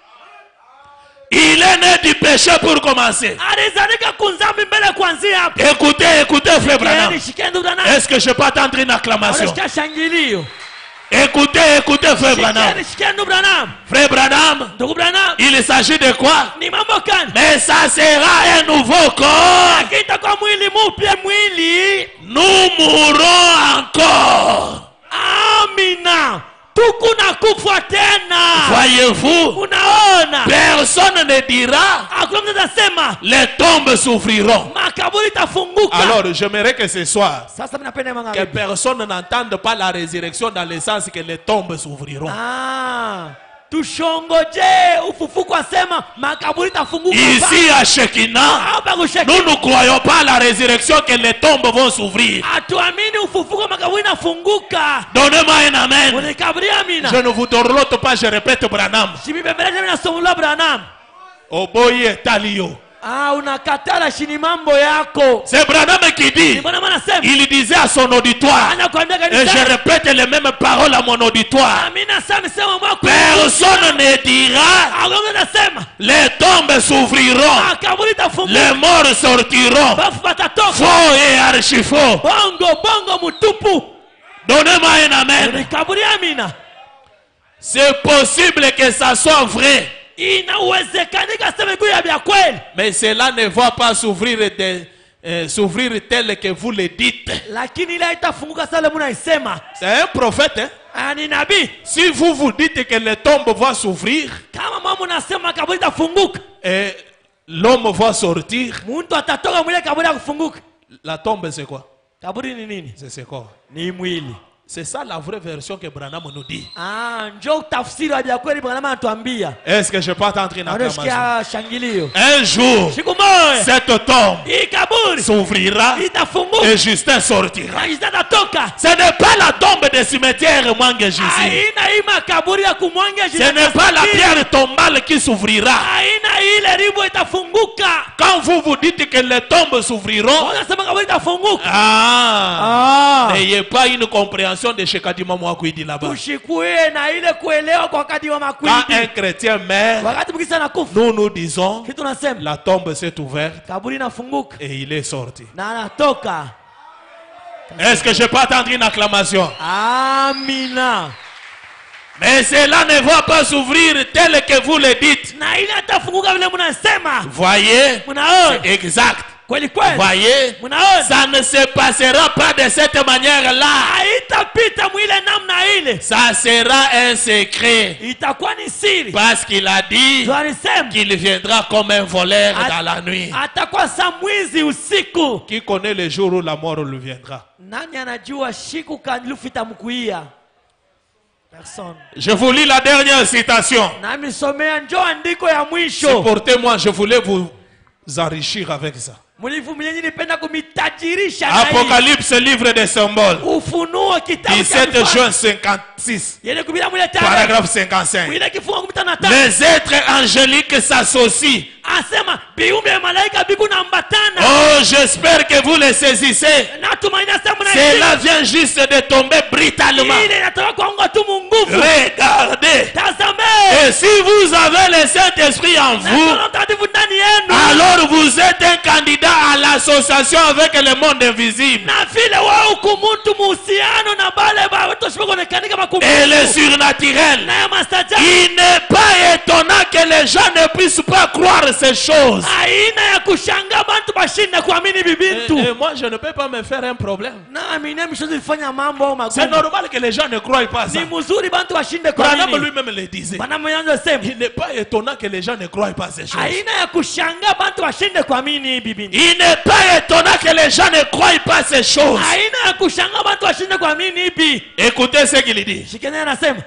Il est né du péché pour commencer. Alizalika kunzambi mbele kuanzia hapo. Écoutez, écoutez, frère Branham. Yaani shikeni Branham. Est-ce que je peux attendre une acclamation? Unashika shangilio. Écoutez, écoutez, frère Branham. Shikeni shikeni Branham. Frère Branham, Ndugu Branham. il s'agit de quoi? Ni mambo gani? Mais ça sera un nouveau corps. Lakini itakuwa mwili mpya mwili. Nous mourrons encore. Amina. Tuku na kufa tena. Voyez-vous, Unaona? personne ne dira Hakuna mtu atasema les tombes s'ouvriront. makaburi itafunguka. Alors, j'aimerais que ce soir, Sasa mimi napenda que magharibi. personne n'entende pas la résurrection dans le sens que les tombes s'ouvriront. Ah, tushongoje ufufuko, asema makaburi itafunguka. Ici à Shekinah, Hapa kusheki. nous ne croyons pas à la résurrection que les tombes vont s'ouvrir. Atuamini ufufuko makaburi inafunguka. Donnez-moi un amen. Unikaburi amina. Je ne vous dorlote pas, je répète Branham. Shibibembeleza mimi nasomula Branham. Oboye Talio. Ah, unakatala shini mambo yako. C'est Branham qui dit, Mbona maana sema? il disait à son auditoire, Anakuambia et kanisa. je répète les mêmes paroles à mon auditoire. Amina sema sema mwako. Personne ne dira, Hakuna nasema les tombes s'ouvriront, makaburi itafunguka. les morts sortiront, Bafu batatoka. faux et archi-faux. Bongo bongo mutupu. Donnez-moi un amen. Unikaburi amina. C'est possible que ça soit vrai, Inawezekanika sema kuya vya kweli. mais cela ne va pas s'ouvrir de, euh, s'ouvrir tel que vous le dites. Lakini ile itafunguka sasa munaisema. C'est un prophète, hein? Ah, ni nabii. Si vous vous dites que les tombes vont s'ouvrir Kama mama unasema kaburi itafunguka, et l'homme va sortir, mtu atatoka mwile kaburi ya kufunguka. la tombe c'est quoi? Kaburi ni nini? C'est ce corps. Ni mwili. C'est ça la vraie version que Branham nous dit. Ah, njoo tafsiri ya kweli Branham anatuambia. Est-ce que je peux entrer dans la Unasikia shangilio. Un jour, Siku moja cette tombe hii kaburi s'ouvrira itafunguka. et Justin sortira. Na Justin atatoka. Ce n'est pas la tombe des cimetières Mwange Jésus. Haina hii makaburi ya kumwanga Jésus. Ce n'est pas la pierre tombale qui s'ouvrira. Haina ile ribo itafunguka. Quand vous vous dites que les tombes s'ouvriront, Unasema kaburi itafunguka. ah, Ah. n'ayez pas une compréhension de ce Kadima Mwakwidi là-bas. Ushikue na ile kuelewa kwa wakati wa Quand un makwidi. chrétien meurt, Wakati mkisa nakufa. nous nous disons, Kitu nasema la tombe s'est ouverte kaburi inafunguka et il est sorti. na anatoka. Est-ce que je peux attendre une acclamation? Amina. Mais cela ne va pas s'ouvrir tel que vous le dites. Na ile atafunguka vile mnasema. Voyez, Mnaona? c'est exact. Kweli kweli. Voyez, Mnaona? ça ne se passera pas de cette manière-là. Haitapita mwile namna ile. Ça sera un secret. Itakuwa ni siri. Parce qu'il a dit Ndio alisema qu'il viendra comme un voleur At- dans la nuit. atakuwa saa mwizi usiku. Qui connaît le jour où la mort lui viendra? Nani anajua siku kanlufu itamkuia? Personne. Je vous lis la dernière citation. Nami somea njoo andiko ya mwisho. Supportez-moi, je voulais vous enrichir avec ça. Mlivumilia nyinyi nipenda kumitajirisha na hii. Apocalypse, livre des symboles. Ufunuo kitabu cha dix-sept mfalme. juin cinquante-six, Yele kubira mwile tarehe. paragraphe cinquante-cinq. Mwile kifungo kumi na tano. Les êtres angéliques s'associent. Asema biumbe ya malaika biku na ambatana. Oh, j'espère que vous les saisissez. Natumaini asema na Cela vient juste de tomber brutalement. ile inatoka kwa Mungu tu munguvu. Regardez. Tazame. Et si vous avez le Saint-Esprit en Na vous, Roho Mtakatifu ndani yenu. alors vous êtes un candidat à l'association avec le monde invisible. Na vile wao kumuntu muhusiano na bale ba watu shimokonekani kama kumuntu. Et le surnaturel. Na ya mastajabu. Il n'est pas étonnant que les gens ne puissent pas croire ces choses. Aina ya kushanga bantu bashinde kuamini bibintu. Et, et moi, je ne peux pas me faire un problème. Na amina mishozi ifanya mambo au C'est magumu. normal que les gens ne croient pas ça. Ni mzuri bantu bashinde Branham kuamini. lui-même le disait. Bana mwanzo sema. Il n'est pas étonnant que les gens ne croient pas ces choses. Aina ya kushanga bantu bashinde kuamini bibintu. Il n'est pas étonnant que les gens ne croient pas ces choses. Aina ya kushanga bantu bashinde kuamini ipi. Écoutez ce qu'il dit. Shikeni anasema.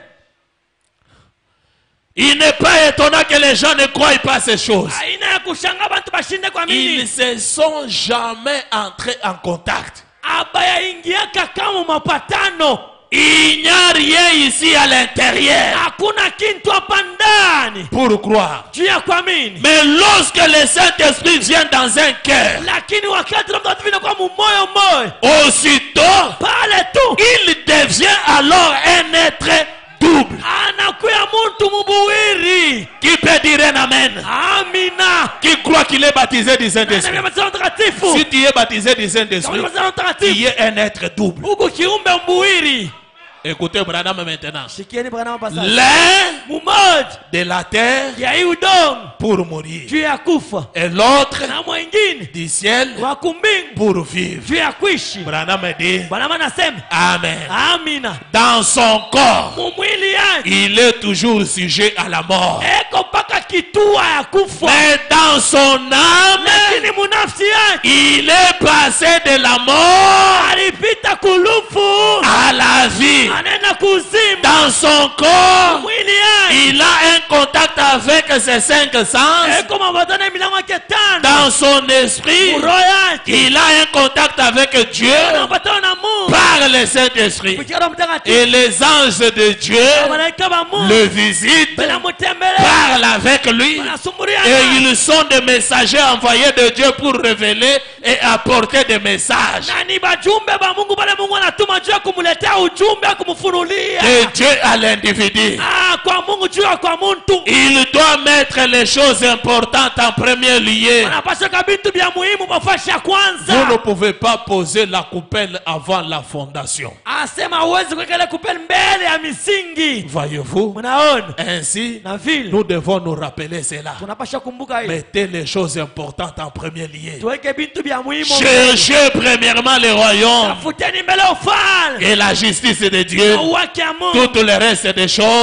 Il n'est pas étonnant que les gens ne croient pas ces choses. Aina ya kushanga bantu bashinde kuamini. Ils ne se sont jamais entrés en contact. Abaya ingiaka kama mapatano. Il n'y a rien ici à l'intérieur Hakuna kintu hapa ndani. pour croire. Juu ya kuamini. Mais lorsque le Saint-Esprit vient dans un cœur, Lakini wakati Roho Mtakatifu inakuwa mumoyo moyo. aussitôt, Pale tu. il devient alors un être double. Anakuya muntu mubuwiri. Qui peut dire un amen? Amina. Qui croit qu'il est baptisé du Na Saint-Esprit? Roho Mtakatifu. Si tu es baptisé du Kama Saint-Esprit, Roho Mtakatifu. tu es un être double. Huko kiumbe mbuwiri. Écoutez Branham maintenant. Shikieni Branham pasali. L'un Mumoja de la terre ya hii udongo pour mourir. juu ya kufa. Et l'autre Na mwingine du ciel wa kumbingu pour vivre. juu ya kuishi. Branham dit Branham anasema. Amen. Amina. Dans son corps, Mumwili yake. il est toujours sujet à la mort. Eko mpaka kitua ya kufa. Mais dans son âme, Lakini munafsi yake. il est passé de la mort Alipita kulufu. à la vie. Anena kuzimu. Dans son corps, Mwili yake. il a un contact avec ses cinq sens. Eko mabatana milango yake tano. Dans son esprit, Roho yake. il a un contact avec Dieu Anabatana na Mungu. par le Saint-Esprit. Kupitia Roho Mtakatifu. Et les anges de Dieu Malaika ba Mungu. le visitent, Banamutembelea. parlent avec lui. Banasumbuliana. Et ils sont des messagers envoyés de Dieu pour révéler et apporter des messages Na ni bajumbe ba Mungu pale Mungu anatuma juu ya kumuletea ujumbe kumfunulia. de Dieu à l'individu. Ah, kwa Mungu juu ya kwa muntu. Il doit mettre les choses importantes en premier lieu. Anapasha kabintu bya muhimu mafasha kwanza. Vous ne pouvez pas poser la coupelle avant la fondation. Asema uwezi kuweka ile kupeli mbele ya misingi. Voyez-vous? Mnaona? Ainsi, Na vile nous devons nous rappeler cela. tunapasha kumbuka hili. Mettez les choses importantes en premier lieu. Tuweke bintu bya muhimu. Cherchez premièrement le royaume Tafuteni mbele ufalme. et la justice de Dieu. Na uwake ya Mungu. Tout le reste des choses Baki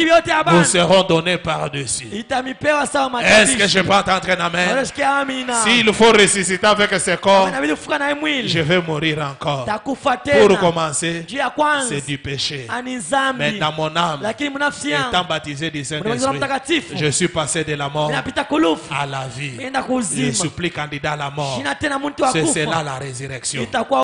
vous seront donnés par-dessus. Est-ce que je peux entendre un amen? S'il faut ressusciter avec ce corps, je vais mourir encore. Pour commencer, c'est du péché. Mais dans mon âme, étant baptisé du Saint-Esprit, je suis passé de la mort à la vie. Je suis plus candidat à la mort. C'est cela la résurrection.